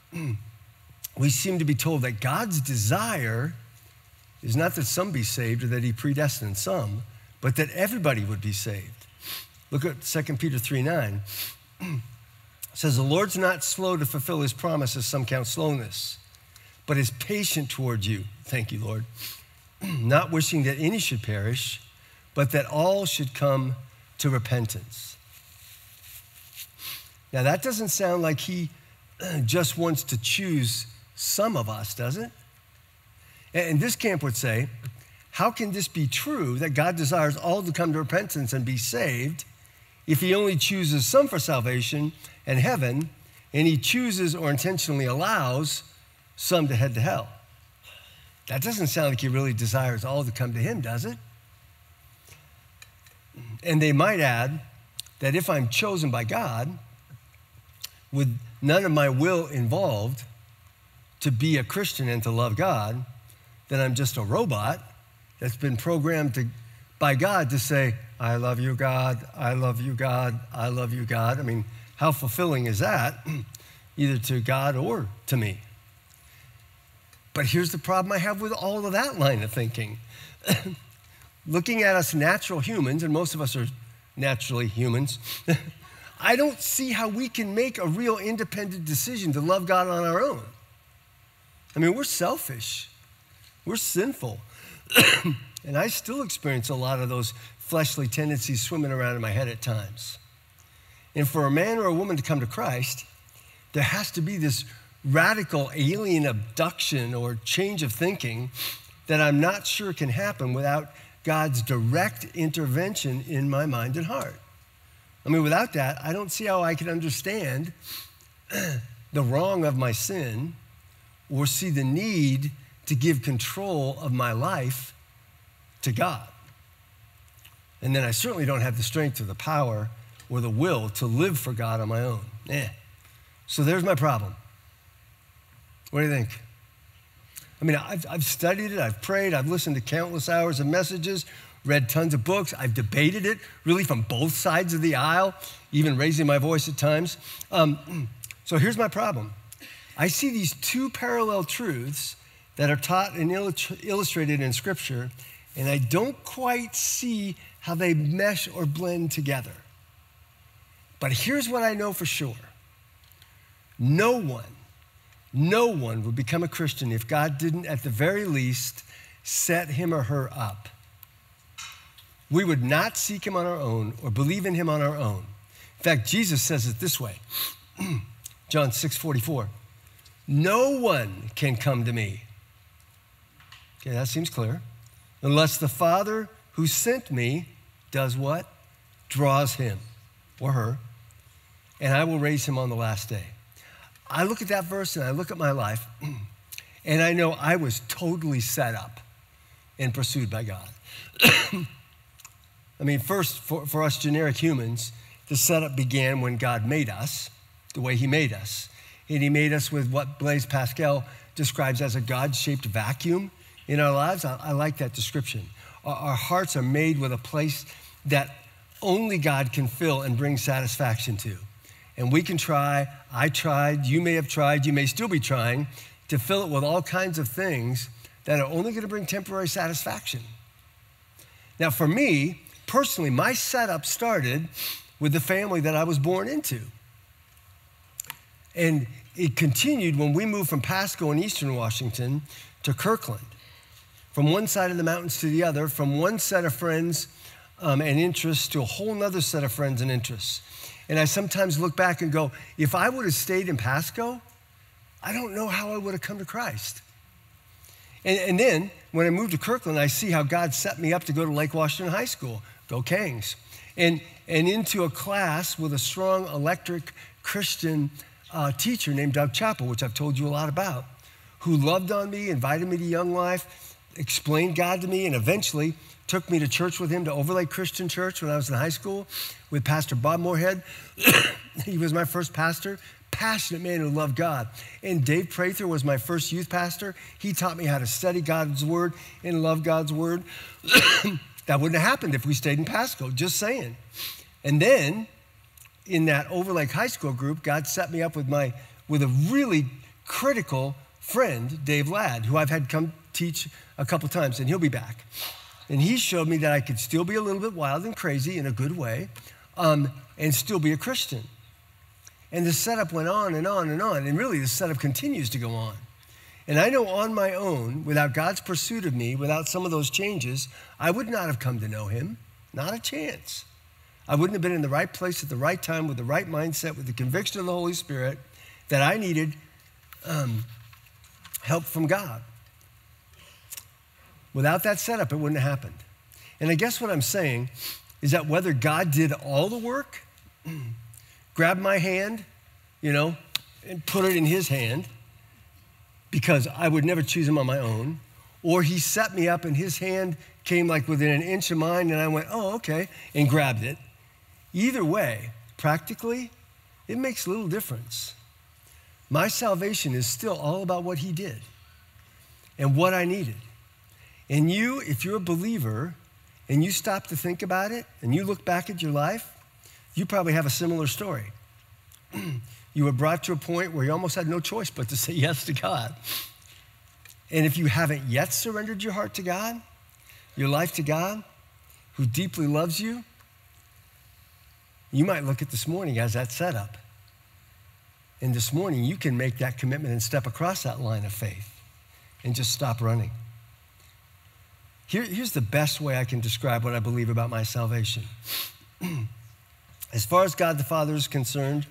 Speaker 1: we seem to be told that God's desire is not that some be saved or that he predestined some, but that everybody would be saved. Look at Second Peter three nine. It says, the Lord's not slow to fulfill his promise, as some count slowness, but is patient toward you. Thank you, Lord. Not wishing that any should perish, but that all should come to repentance. Now, that doesn't sound like he just wants to choose some of us, does it? And this camp would say, how can this be true that God desires all to come to repentance and be saved if he only chooses some for salvation and heaven, and he chooses or intentionally allows some to head to hell? That doesn't sound like he really desires all to come to him, does it? And they might add that if I'm chosen by God, with none of my will involved to be a Christian and to love God, then I'm just a robot that's been programmed to, by God to say, I love you, God, I love you, God, I love you, God. I mean, how fulfilling is that, either to God or to me? But here's the problem I have with all of that line of thinking. Looking at us natural humans, and most of us are naturally humans, I don't see how we can make a real independent decision to love God on our own. I mean, we're selfish. We're sinful. And I still experience a lot of those fleshly tendencies swimming around in my head at times. And for a man or a woman to come to Christ, there has to be this radical alien abduction or change of thinking that I'm not sure can happen without God's direct intervention in my mind and heart. I mean, without that, I don't see how I can understand the wrong of my sin or see the need to give control of my life to God. And then I certainly don't have the strength or the power or the will to live for God on my own. Eh. So there's my problem. What do you think? I mean, I've, I've studied it, I've prayed, I've listened to countless hours of messages, read tons of books, I've debated it, really from both sides of the aisle, even raising my voice at times. Um, so here's my problem. I see these two parallel truths that are taught and illustrated in Scripture, and I don't quite see how they mesh or blend together. But here's what I know for sure. No one, no one would become a Christian if God didn't, at the very least, set him or her up. We would not seek him on our own or believe in him on our own. In fact, Jesus says it this way, John six forty-four, no one can come to me. Okay, that seems clear. Unless the Father who sent me does what? Draws him or her, and I will raise him on the last day. I look at that verse and I look at my life, and I know I was totally set up and pursued by God. I mean, first, for, for us generic humans, the setup began when God made us, the way he made us. And he made us with what Blaise Pascal describes as a God-shaped vacuum in our lives. I, I like that description. Our, our hearts are made with a place that only God can fill and bring satisfaction to. And we can try, I tried, you may have tried, you may still be trying to fill it with all kinds of things that are only going to bring temporary satisfaction. Now, for me, personally, my setup started with the family that I was born into. And it continued when we moved from Pasco in eastern Washington to Kirkland. From one side of the mountains to the other, from one set of friends um, and interests to a whole nother set of friends and interests. And I sometimes look back and go, if I would have stayed in Pasco, I don't know how I would have come to Christ. And, and then when I moved to Kirkland, I see how God set me up to go to Lake Washington High School, go Kangs, and, and into a class with a strong electric Christian uh, teacher named Doug Chappell, which I've told you a lot about, who loved on me, invited me to Young Life, explained God to me, and eventually took me to church with him to Overlake Christian Church when I was in high school with Pastor Bob Moorhead. He was my first pastor, passionate man who loved God. And Dave Prather was my first youth pastor. He taught me how to study God's word and love God's word. That wouldn't have happened if we stayed in Pasco, just saying. And then in that Overlake High School group, God set me up with my with a really critical friend, Dave Ladd, who I've had come teach a couple times, and he'll be back. And he showed me that I could still be a little bit wild and crazy in a good way, um, and still be a Christian. And the setup went on and on and on, and really the setup continues to go on. And I know on my own, without God's pursuit of me, without some of those changes, I would not have come to know him, not a chance. I wouldn't have been in the right place at the right time with the right mindset, with the conviction of the Holy Spirit that I needed um, help from God. Without that setup, it wouldn't have happened. And I guess what I'm saying is that whether God did all the work, grabbed my hand, you know, and put it in his hand, because I would never choose him on my own, or he set me up and his hand came like within an inch of mine and I went, oh, okay, and grabbed it. Either way, practically, it makes little difference. My salvation is still all about what he did and what I needed. And you, if you're a believer and you stop to think about it and you look back at your life, you probably have a similar story. You were brought to a point where you almost had no choice but to say yes to God. And if you haven't yet surrendered your heart to God, your life to God, who deeply loves you, you might look at this morning as that setup. And this morning, you can make that commitment and step across that line of faith and just stop running. Here, here's the best way I can describe what I believe about my salvation. As far as God the Father is concerned,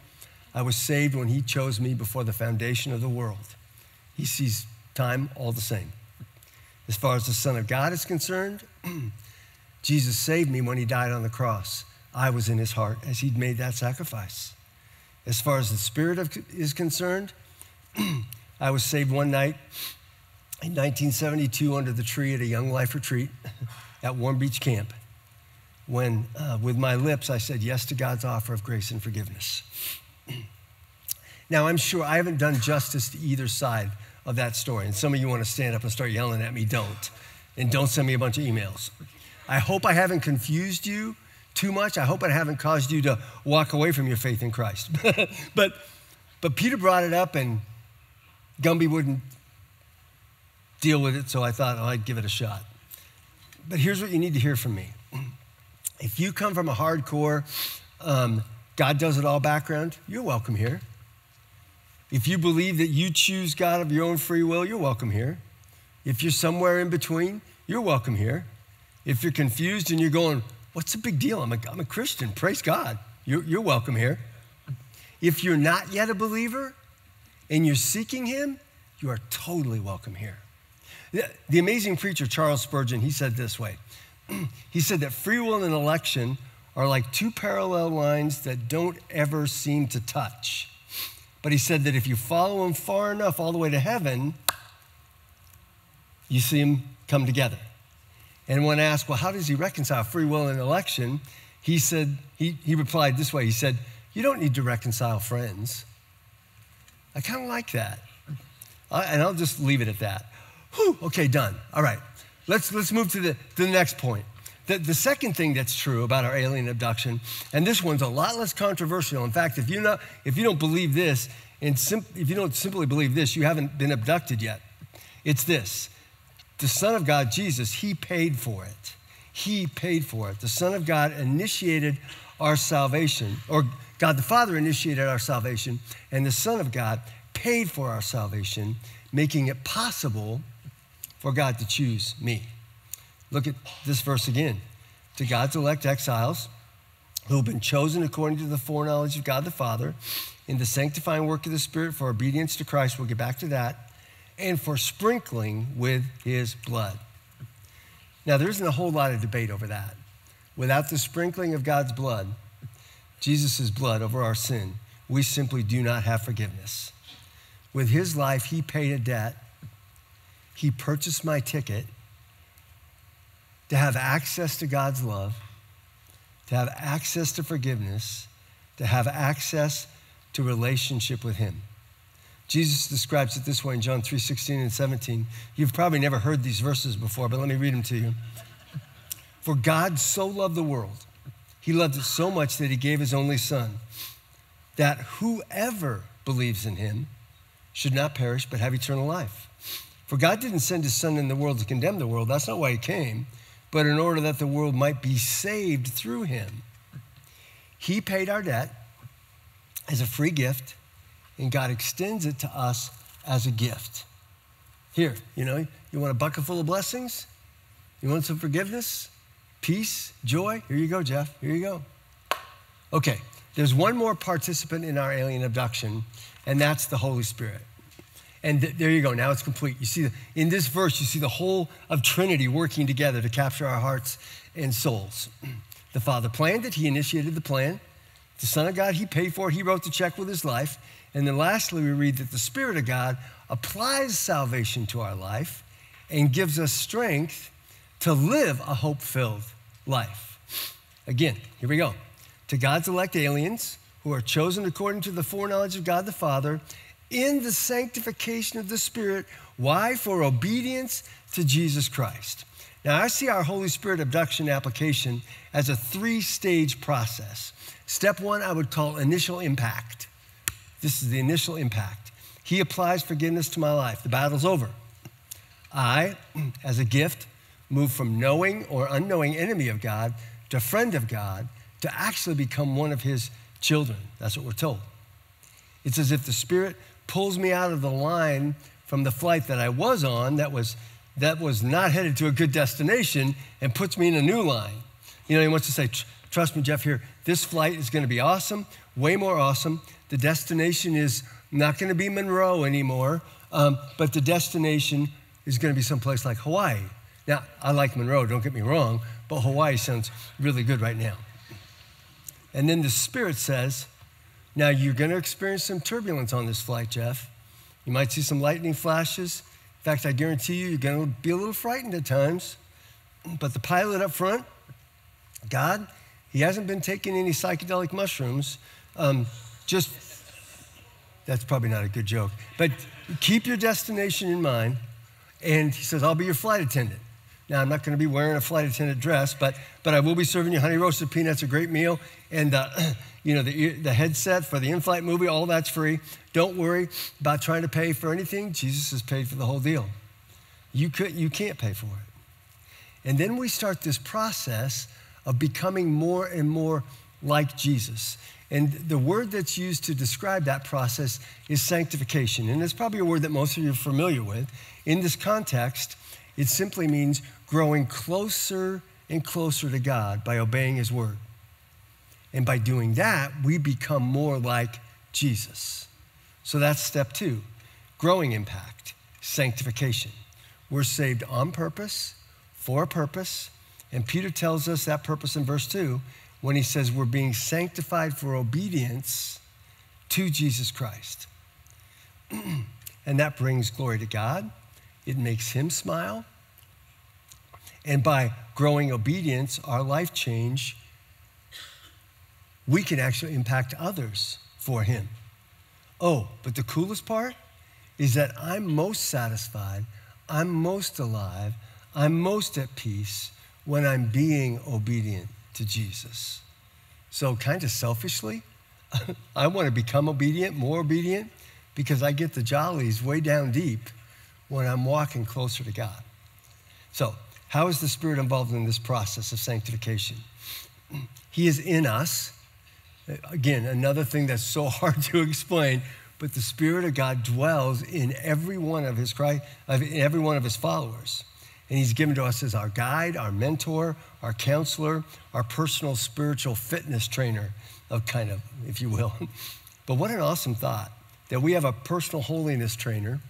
Speaker 1: I was saved when he chose me before the foundation of the world. He sees time all the same. As far as the Son of God is concerned, Jesus saved me when he died on the cross. I was in his heart as he'd made that sacrifice. As far as the Spirit of, is concerned, I was saved one night in nineteen seventy-two under the tree at a Young Life retreat at Warm Beach Camp, when uh, with my lips I said yes to God's offer of grace and forgiveness. Now, I'm sure I haven't done justice to either side of that story, and some of you want to stand up and start yelling at me. Don't. And don't send me a bunch of emails. I hope I haven't confused you too much. I hope I haven't caused you to walk away from your faith in Christ. but, but Peter brought it up, and Gumby wouldn't deal with it, so I thought, oh, I'd give it a shot. But here's what you need to hear from me. If you come from a hardcore, um, God does it all background, you're welcome here. If you believe that you choose God of your own free will, you're welcome here. If you're somewhere in between, you're welcome here. If you're confused and you're going, what's the big deal? I'm a, I'm a Christian, praise God. You're, you're welcome here. If you're not yet a believer and you're seeking him, you are totally welcome here. The, the amazing preacher, Charles Spurgeon, he said this way. He said that free will and election are like two parallel lines that don't ever seem to touch. But he said that if you follow them far enough all the way to heaven, you see them come together. And when asked, well, how does he reconcile free will and election? He said, he, he replied this way. He said, you don't need to reconcile friends. I kind of like that. I, and I'll just leave it at that. Whew, okay, done. All right, let's, let's move to the, to the next point. The, the second thing that's true about our alien abduction, and this one's a lot less controversial. In fact, if you, not, if you don't believe this, and sim- if you don't simply believe this, you haven't been abducted yet. It's this. The Son of God, Jesus, he paid for it. He paid for it. The Son of God initiated our salvation, or God the Father initiated our salvation, and the Son of God paid for our salvation, making it possible for God to choose me. Look at this verse again. To God's elect exiles who have been chosen according to the foreknowledge of God the Father in the sanctifying work of the Spirit for obedience to Christ, we'll get back to that, and for sprinkling with his blood. Now, there isn't a whole lot of debate over that. Without the sprinkling of God's blood, Jesus' blood over our sin, we simply do not have forgiveness. With his life, he paid a debt. He purchased my ticket to have access to God's love, to have access to forgiveness, to have access to relationship with him. Jesus describes it this way in John three sixteen and seventeen. You've probably never heard these verses before, but let me read them to you. For God so loved the world, he loved it so much that he gave his only son, that whoever believes in him should not perish but have eternal life. For God didn't send his son in the world to condemn the world. That's not why he came, but in order that the world might be saved through him. He paid our debt as a free gift, and God extends it to us as a gift. Here, you know, you want a bucket full of blessings? You want some forgiveness, peace, joy? Here you go, Jeff. Here you go. Okay, there's one more participant in our alien abduction, and that's the Holy Spirit. And th- there you go. Now it's complete. You see, the, in this verse, you see the whole of Trinity working together to capture our hearts and souls. The Father planned it. He initiated the plan. The Son of God, he paid for it. He wrote the check with his life. And then lastly, we read that the Spirit of God applies salvation to our life and gives us strength to live a hope-filled life. Again, here we go. To God's elect aliens who are chosen according to the foreknowledge of God the Father in the sanctification of the Spirit. Why? For obedience to Jesus Christ. Now, I see our Holy Spirit abduction application as a three-stage process. Step one, I would call initial impact. This is the initial impact. He applies forgiveness to my life. The battle's over. I, as a gift, move from knowing or unknowing enemy of God to friend of God to actually become one of his children. That's what we're told. It's as if the Spirit pulls me out of the line from the flight that I was on that was, that was not headed to a good destination and puts me in a new line. You know, he wants to say, trust me, Jeff, here, this flight is going to be awesome. way more awesome. The destination is not going to be Monroe anymore, um, but the destination is going to be someplace like Hawaii. Now, I like Monroe, don't get me wrong, but Hawaii sounds really good right now. And then the Spirit says, now you're going to experience some turbulence on this flight, Jeff. You might see some lightning flashes. In fact, I guarantee you, you're going to be a little frightened at times. But the pilot up front, God, he hasn't been taking any psychedelic mushrooms. Um, just, that's probably not a good joke. But keep your destination in mind. And he says, I'll be your flight attendant. Now, I'm not going to be wearing a flight attendant dress, but but I will be serving you honey roasted peanuts, a great meal, and uh, you know the the headset for the in-flight movie, all that's free. Don't worry about trying to pay for anything. Jesus has paid for the whole deal. You could you can't pay for it. And then we start this process of becoming more and more like Jesus. And the word that's used to describe that process is sanctification. And it's probably a word that most of you are familiar with. In this context, it simply means growing closer and closer to God by obeying his word. And by doing that, we become more like Jesus. So that's step two, growing impact, sanctification. We're saved on purpose, for a purpose. And Peter tells us that purpose in verse two when he says we're being sanctified for obedience to Jesus Christ. And that brings glory to God. It makes him smile. And by growing obedience, our life change, we can actually impact others for him. Oh, but the coolest part is that I'm most satisfied, I'm most alive, I'm most at peace when I'm being obedient to Jesus. So kind of selfishly, I want to become obedient, more obedient, because I get the jollies way down deep when I'm walking closer to God. So how is the Spirit involved in this process of sanctification? He is in us. Again, another thing that's so hard to explain, but the Spirit of God dwells in every one of his Christ, in every one of his followers. And he's given to us as our guide, our mentor, our counselor, our personal spiritual fitness trainer, of kind of, if you will. But what an awesome thought that we have a personal holiness trainer.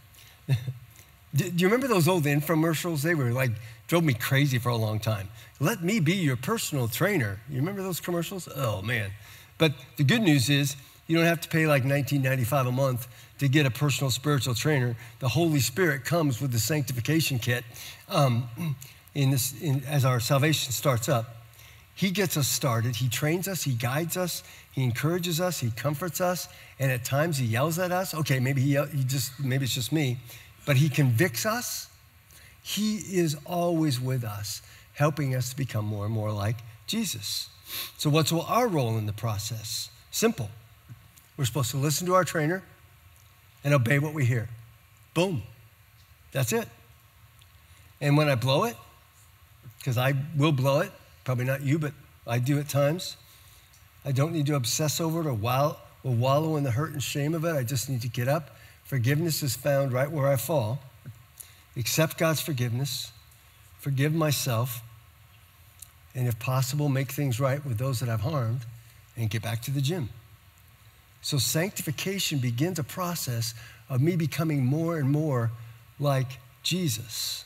Speaker 1: Do you remember those old infomercials? They were like, drove me crazy for a long time. Let me be your personal trainer. You remember those commercials? Oh, man. But the good news is you don't have to pay like nineteen ninety-five a month to get a personal spiritual trainer. The Holy Spirit comes with the sanctification kit um, in this, in, as our salvation starts up. He gets us started. He trains us. He guides us. He encourages us. He comforts us. And at times he yells at us. Okay, maybe he, he just maybe it's just me. But he convicts us. He is always with us, helping us to become more and more like Jesus. So what's our role in the process? Simple. We're supposed to listen to our trainer and obey what we hear. Boom. That's it. And when I blow it, because I will blow it, probably not you, but I do at times, I don't need to obsess over it or wallow, or wallow in the hurt and shame of it. I just need to get up. Forgiveness is found right where I fall. Accept God's forgiveness. Forgive myself. And if possible, make things right with those that I've harmed and get back to the gym. So sanctification begins a process of me becoming more and more like Jesus.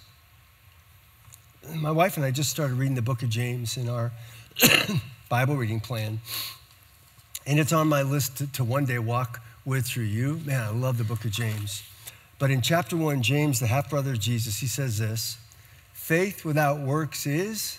Speaker 1: My wife and I just started reading the book of James in our Bible reading plan. And it's on my list to, to one day walk with through you. Man, I love the book of James. But in chapter one, James, the half-brother of Jesus, he says this: faith without works is?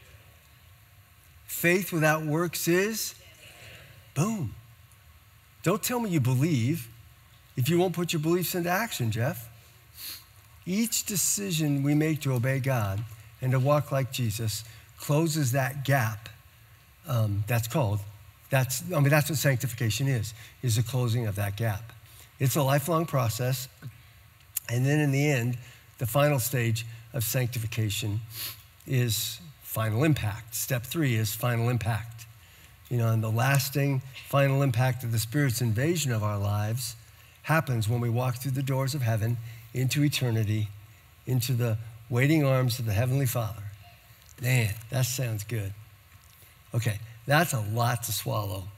Speaker 1: Faith without works is? Boom. Don't tell me you believe if you won't put your beliefs into action, Jeff. Each decision we make to obey God and to walk like Jesus closes that gap. Um, that's called, that's, I mean, that's what sanctification is, is the closing of that gap. It's a lifelong process. And then in the end, the final stage of sanctification is final impact. Step three is final impact. You know, and the lasting final impact of the Spirit's invasion of our lives happens when we walk through the doors of heaven into eternity, into the waiting arms of the Heavenly Father. Man, that sounds good. Okay, that's a lot to swallow.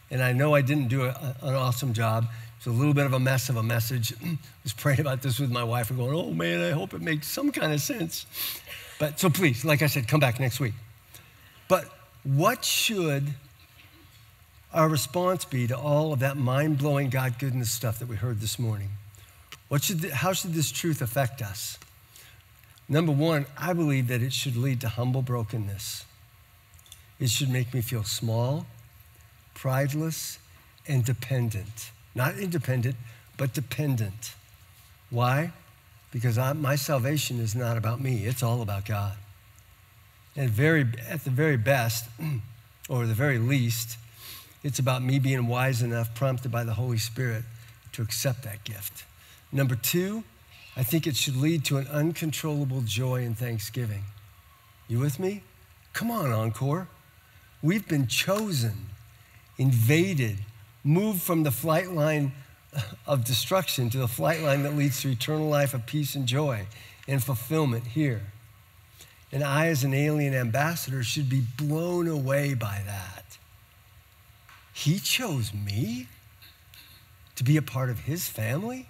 Speaker 1: And I know I didn't do a, an awesome job. It's a little bit of a mess of a message. I was praying about this with my wife and going, oh man, I hope it makes some kind of sense. But so please, like I said, come back next week. But what should our response be to all of that mind-blowing God goodness stuff that we heard this morning? What should, how should this truth affect us? Number one, I believe that it should lead to humble brokenness. It should make me feel small, prideless, and dependent. Not independent, but dependent. Why? Because I, my salvation is not about me. It's all about God. And very, at the very best, or the very least, it's about me being wise enough, prompted by the Holy Spirit, to accept that gift. Number two, I think it should lead to an uncontrollable joy and thanksgiving. You with me? Come on, Encore. We've been chosen, invaded, moved from the flight line of destruction to the flight line that leads to eternal life of peace and joy and fulfillment here. And I, as an alien ambassador, should be blown away by that. He chose me to be a part of his family?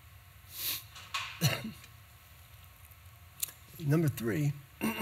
Speaker 1: Number three,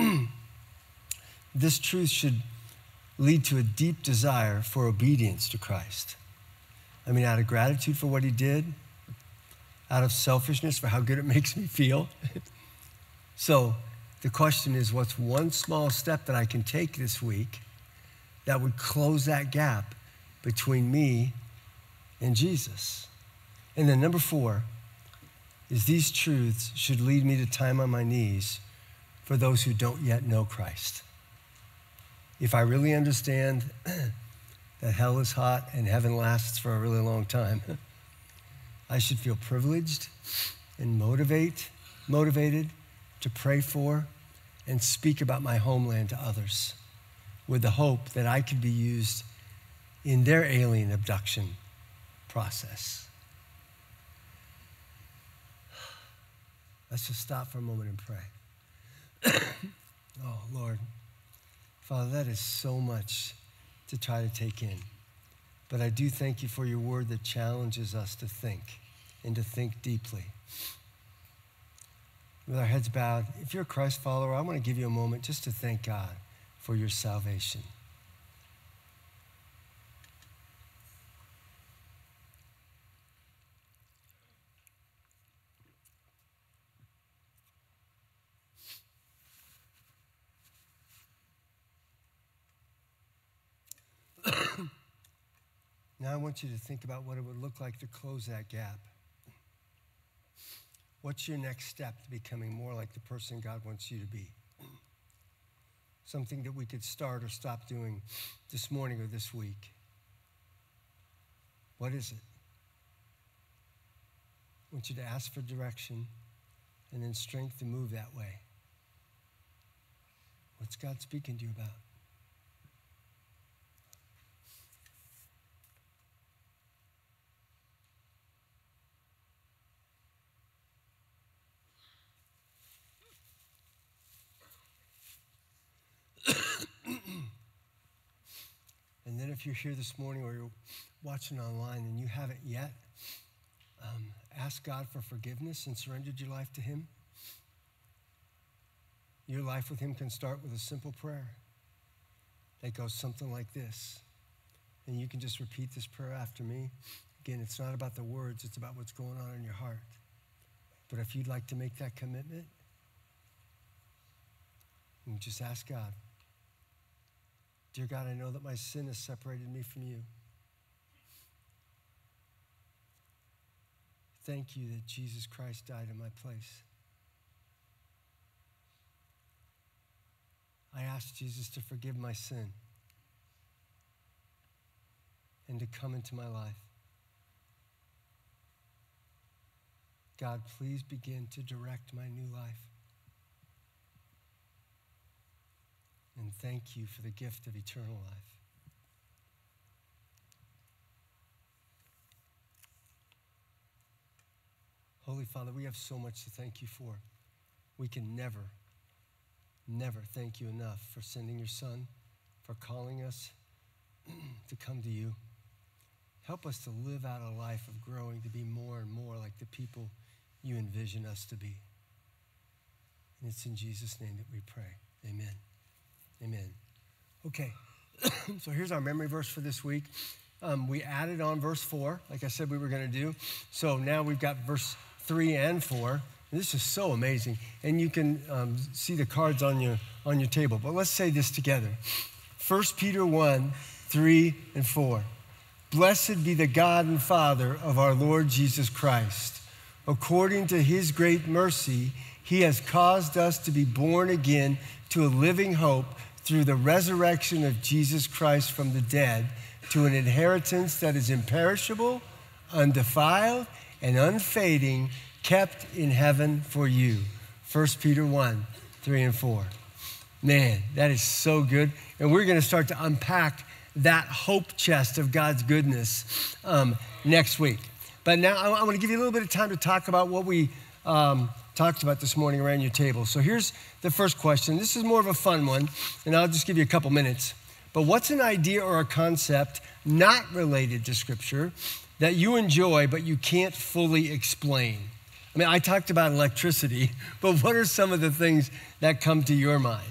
Speaker 1: this truth should lead to a deep desire for obedience to Christ. I mean, out of gratitude for what he did, out of selfishness for how good it makes me feel. So the question is, what's one small step that I can take this week that would close that gap between me and Jesus? And then number four is these truths should lead me to time on my knees for those who don't yet know Christ. If I really understand that hell is hot and heaven lasts for a really long time, I should feel privileged and motivate, motivated to pray for and speak about my homeland to others with the hope that I could be used in their alien abduction process. Let's just stop for a moment and pray. Oh, Lord. Father, that is so much to try to take in. But I do thank you for your word that challenges us to think and to think deeply. With our heads bowed, if you're a Christ follower, I want to give you a moment just to thank God for your salvation. Now I want you to think about what it would look like to close that gap. What's your next step to becoming more like the person God wants you to be? Something that we could start or stop doing this morning or this week. What is it? I want you to ask for direction and then strength to move that way. What's God speaking to you about? And then if you're here this morning or you're watching online and you haven't yet, um, ask God for forgiveness and surrendered your life to him. Your life with him can start with a simple prayer that goes something like this. And you can just repeat this prayer after me. Again, it's not about the words, it's about what's going on in your heart. But if you'd like to make that commitment, you just ask God. Dear God, I know that my sin has separated me from you. Thank you that Jesus Christ died in my place. I ask Jesus to forgive my sin and to come into my life. God, please begin to direct my new life. And thank you for the gift of eternal life. Holy Father, we have so much to thank you for. We can never, never thank you enough for sending your Son, for calling us to come to you, Help us to live out a life of growing to be more and more like the people you envision us to be. And it's in Jesus' name that we pray. Amen. Amen. Okay, so here's our memory verse for this week. Um, we added on verse four, like I said we were going to do. So now we've got verse three and four. This is so amazing. And you can um, see the cards on your, on your table. But let's say this together. First Peter one, three and four. Blessed be the God and Father of our Lord Jesus Christ. According to his great mercy, he has caused us to be born again to a living hope through the resurrection of Jesus Christ from the dead, to an inheritance that is imperishable, undefiled, and unfading, kept in heaven for you. First Peter one, three and four. Man, that is so good. And we're going to start to unpack that hope chest of God's goodness um, next week. But now I, I want to give you a little bit of time to talk about what we um, talked about this morning around your table. So here's the first question. This is more of a fun one, and I'll just give you a couple minutes. But what's an idea or a concept not related to Scripture that you enjoy but you can't fully explain? I mean, I talked about electricity, but what are some of the things that come to your mind?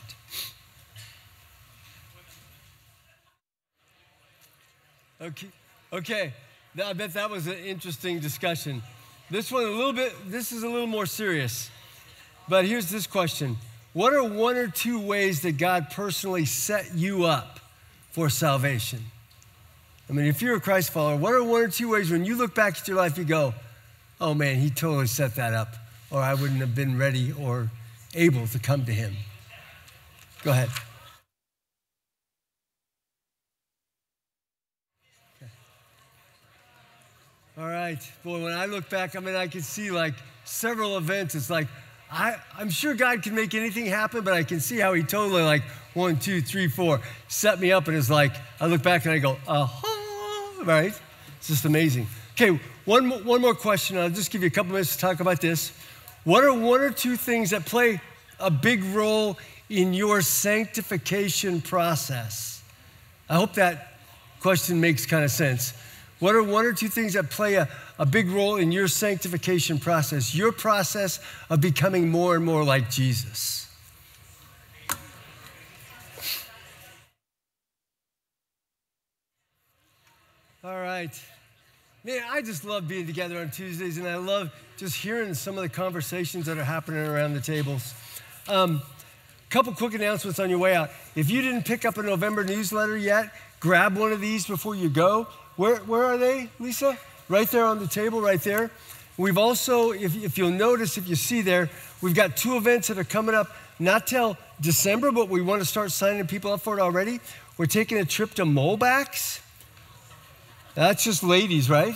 Speaker 1: Okay, okay. I bet that was an interesting discussion. This one a little bit, this is a little more serious. But here's this question. What are one or two ways that God personally set you up for salvation? I mean, if you're a Christ follower, what are one or two ways when you look back at your life, you go, oh man, he totally set that up, or I wouldn't have been ready or able to come to him? Go ahead. All right. Boy, when I look back, I mean, I can see like several events. It's like, I, I'm sure God can make anything happen, but I can see how he totally like one, two, three, four, set me up. And it's like, I look back and I go, uh-huh, right? It's just amazing. Okay, one, mo- one more question. I'll just give you a couple minutes to talk about this. What are one or two things that play a big role in your sanctification process? I hope that question makes kind of sense. What are one or two things that play a, a big role in your sanctification process, your process of becoming more and more like Jesus? All right. Man, I just love being together on Tuesdays, and I love just hearing some of the conversations that are happening around the tables. Um, couple quick announcements on your way out. If you didn't pick up a November newsletter yet, grab one of these before you go. Where, where are they, Lisa? Right there on the table, right there. We've also, if, if you'll notice, if you see there, we've got two events that are coming up, not till December, but we want to start signing people up for it already. We're taking a trip to Molbach's. That's just ladies, right?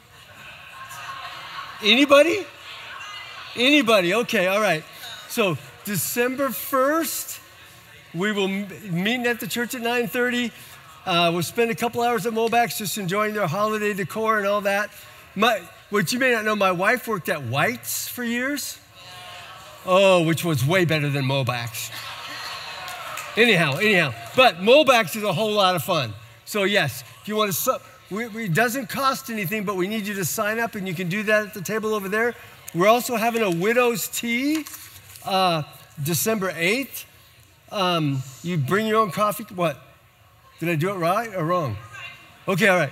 Speaker 1: Anybody? Anybody, okay, all right. So December first, we will meet at the church at nine thirty. Uh, we'll spend a couple hours at Molbach's just enjoying their holiday decor and all that. My, what you may not know, my wife worked at White's for years. Oh, which was way better than Molbach's. Anyhow, anyhow. But Molbach's is a whole lot of fun. So yes, if you want to, su- we, we, it doesn't cost anything, but we need you to sign up, and you can do that at the table over there. We're also having a widow's tea uh, December eighth. Um, you bring your own coffee. What? Did I do it right or wrong? Okay, all right.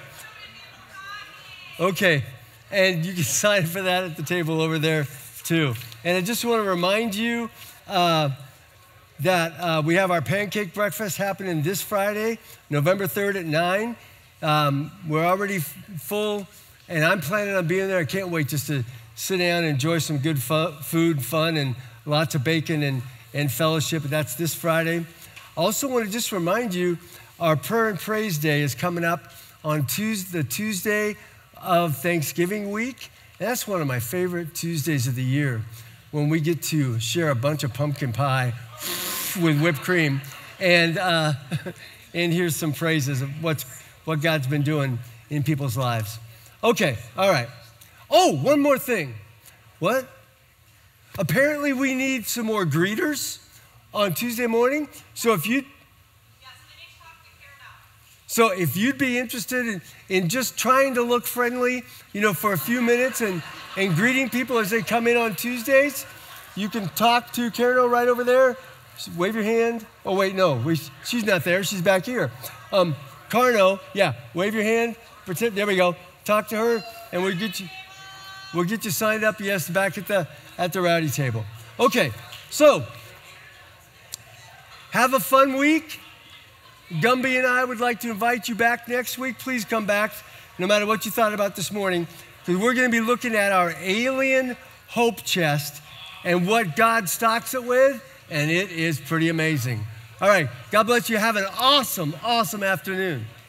Speaker 1: Okay, and you can sign for that at the table over there too. And I just want to remind you uh, that uh, we have our pancake breakfast happening this Friday, November third at nine. Um, we're already f- full, and I'm planning on being there. I can't wait just to sit down and enjoy some good fu- food, fun, and lots of bacon and, and fellowship. That's this Friday. I also want to just remind you, our Prayer and Praise Day is coming up on Tuesday, the Tuesday of Thanksgiving week. And that's one of my favorite Tuesdays of the year, when we get to share a bunch of pumpkin pie with whipped cream and uh, and here's some praises of what's, what God's been doing in people's lives. Okay, all right. Oh, one more thing. What? Apparently we need some more greeters on Tuesday morning. So if you... So if you'd be interested in, in just trying to look friendly, you know, for a few minutes and, and greeting people as they come in on Tuesdays, you can talk to Karen right over there. Just wave your hand. Oh, wait, no, we, she's not there. She's back here. Um, Carno, yeah, wave your hand. Pretend, there we go. Talk to her, and we'll get you, we'll get you signed up, yes, back at the, at the rowdy table. Okay, so have a fun week. Gumby and I would like to invite you back next week. Please come back, no matter what you thought about this morning, because we're going to be looking at our alien hope chest and what God stocks it with, and it is pretty amazing. All right, God bless you. Have an awesome, awesome afternoon.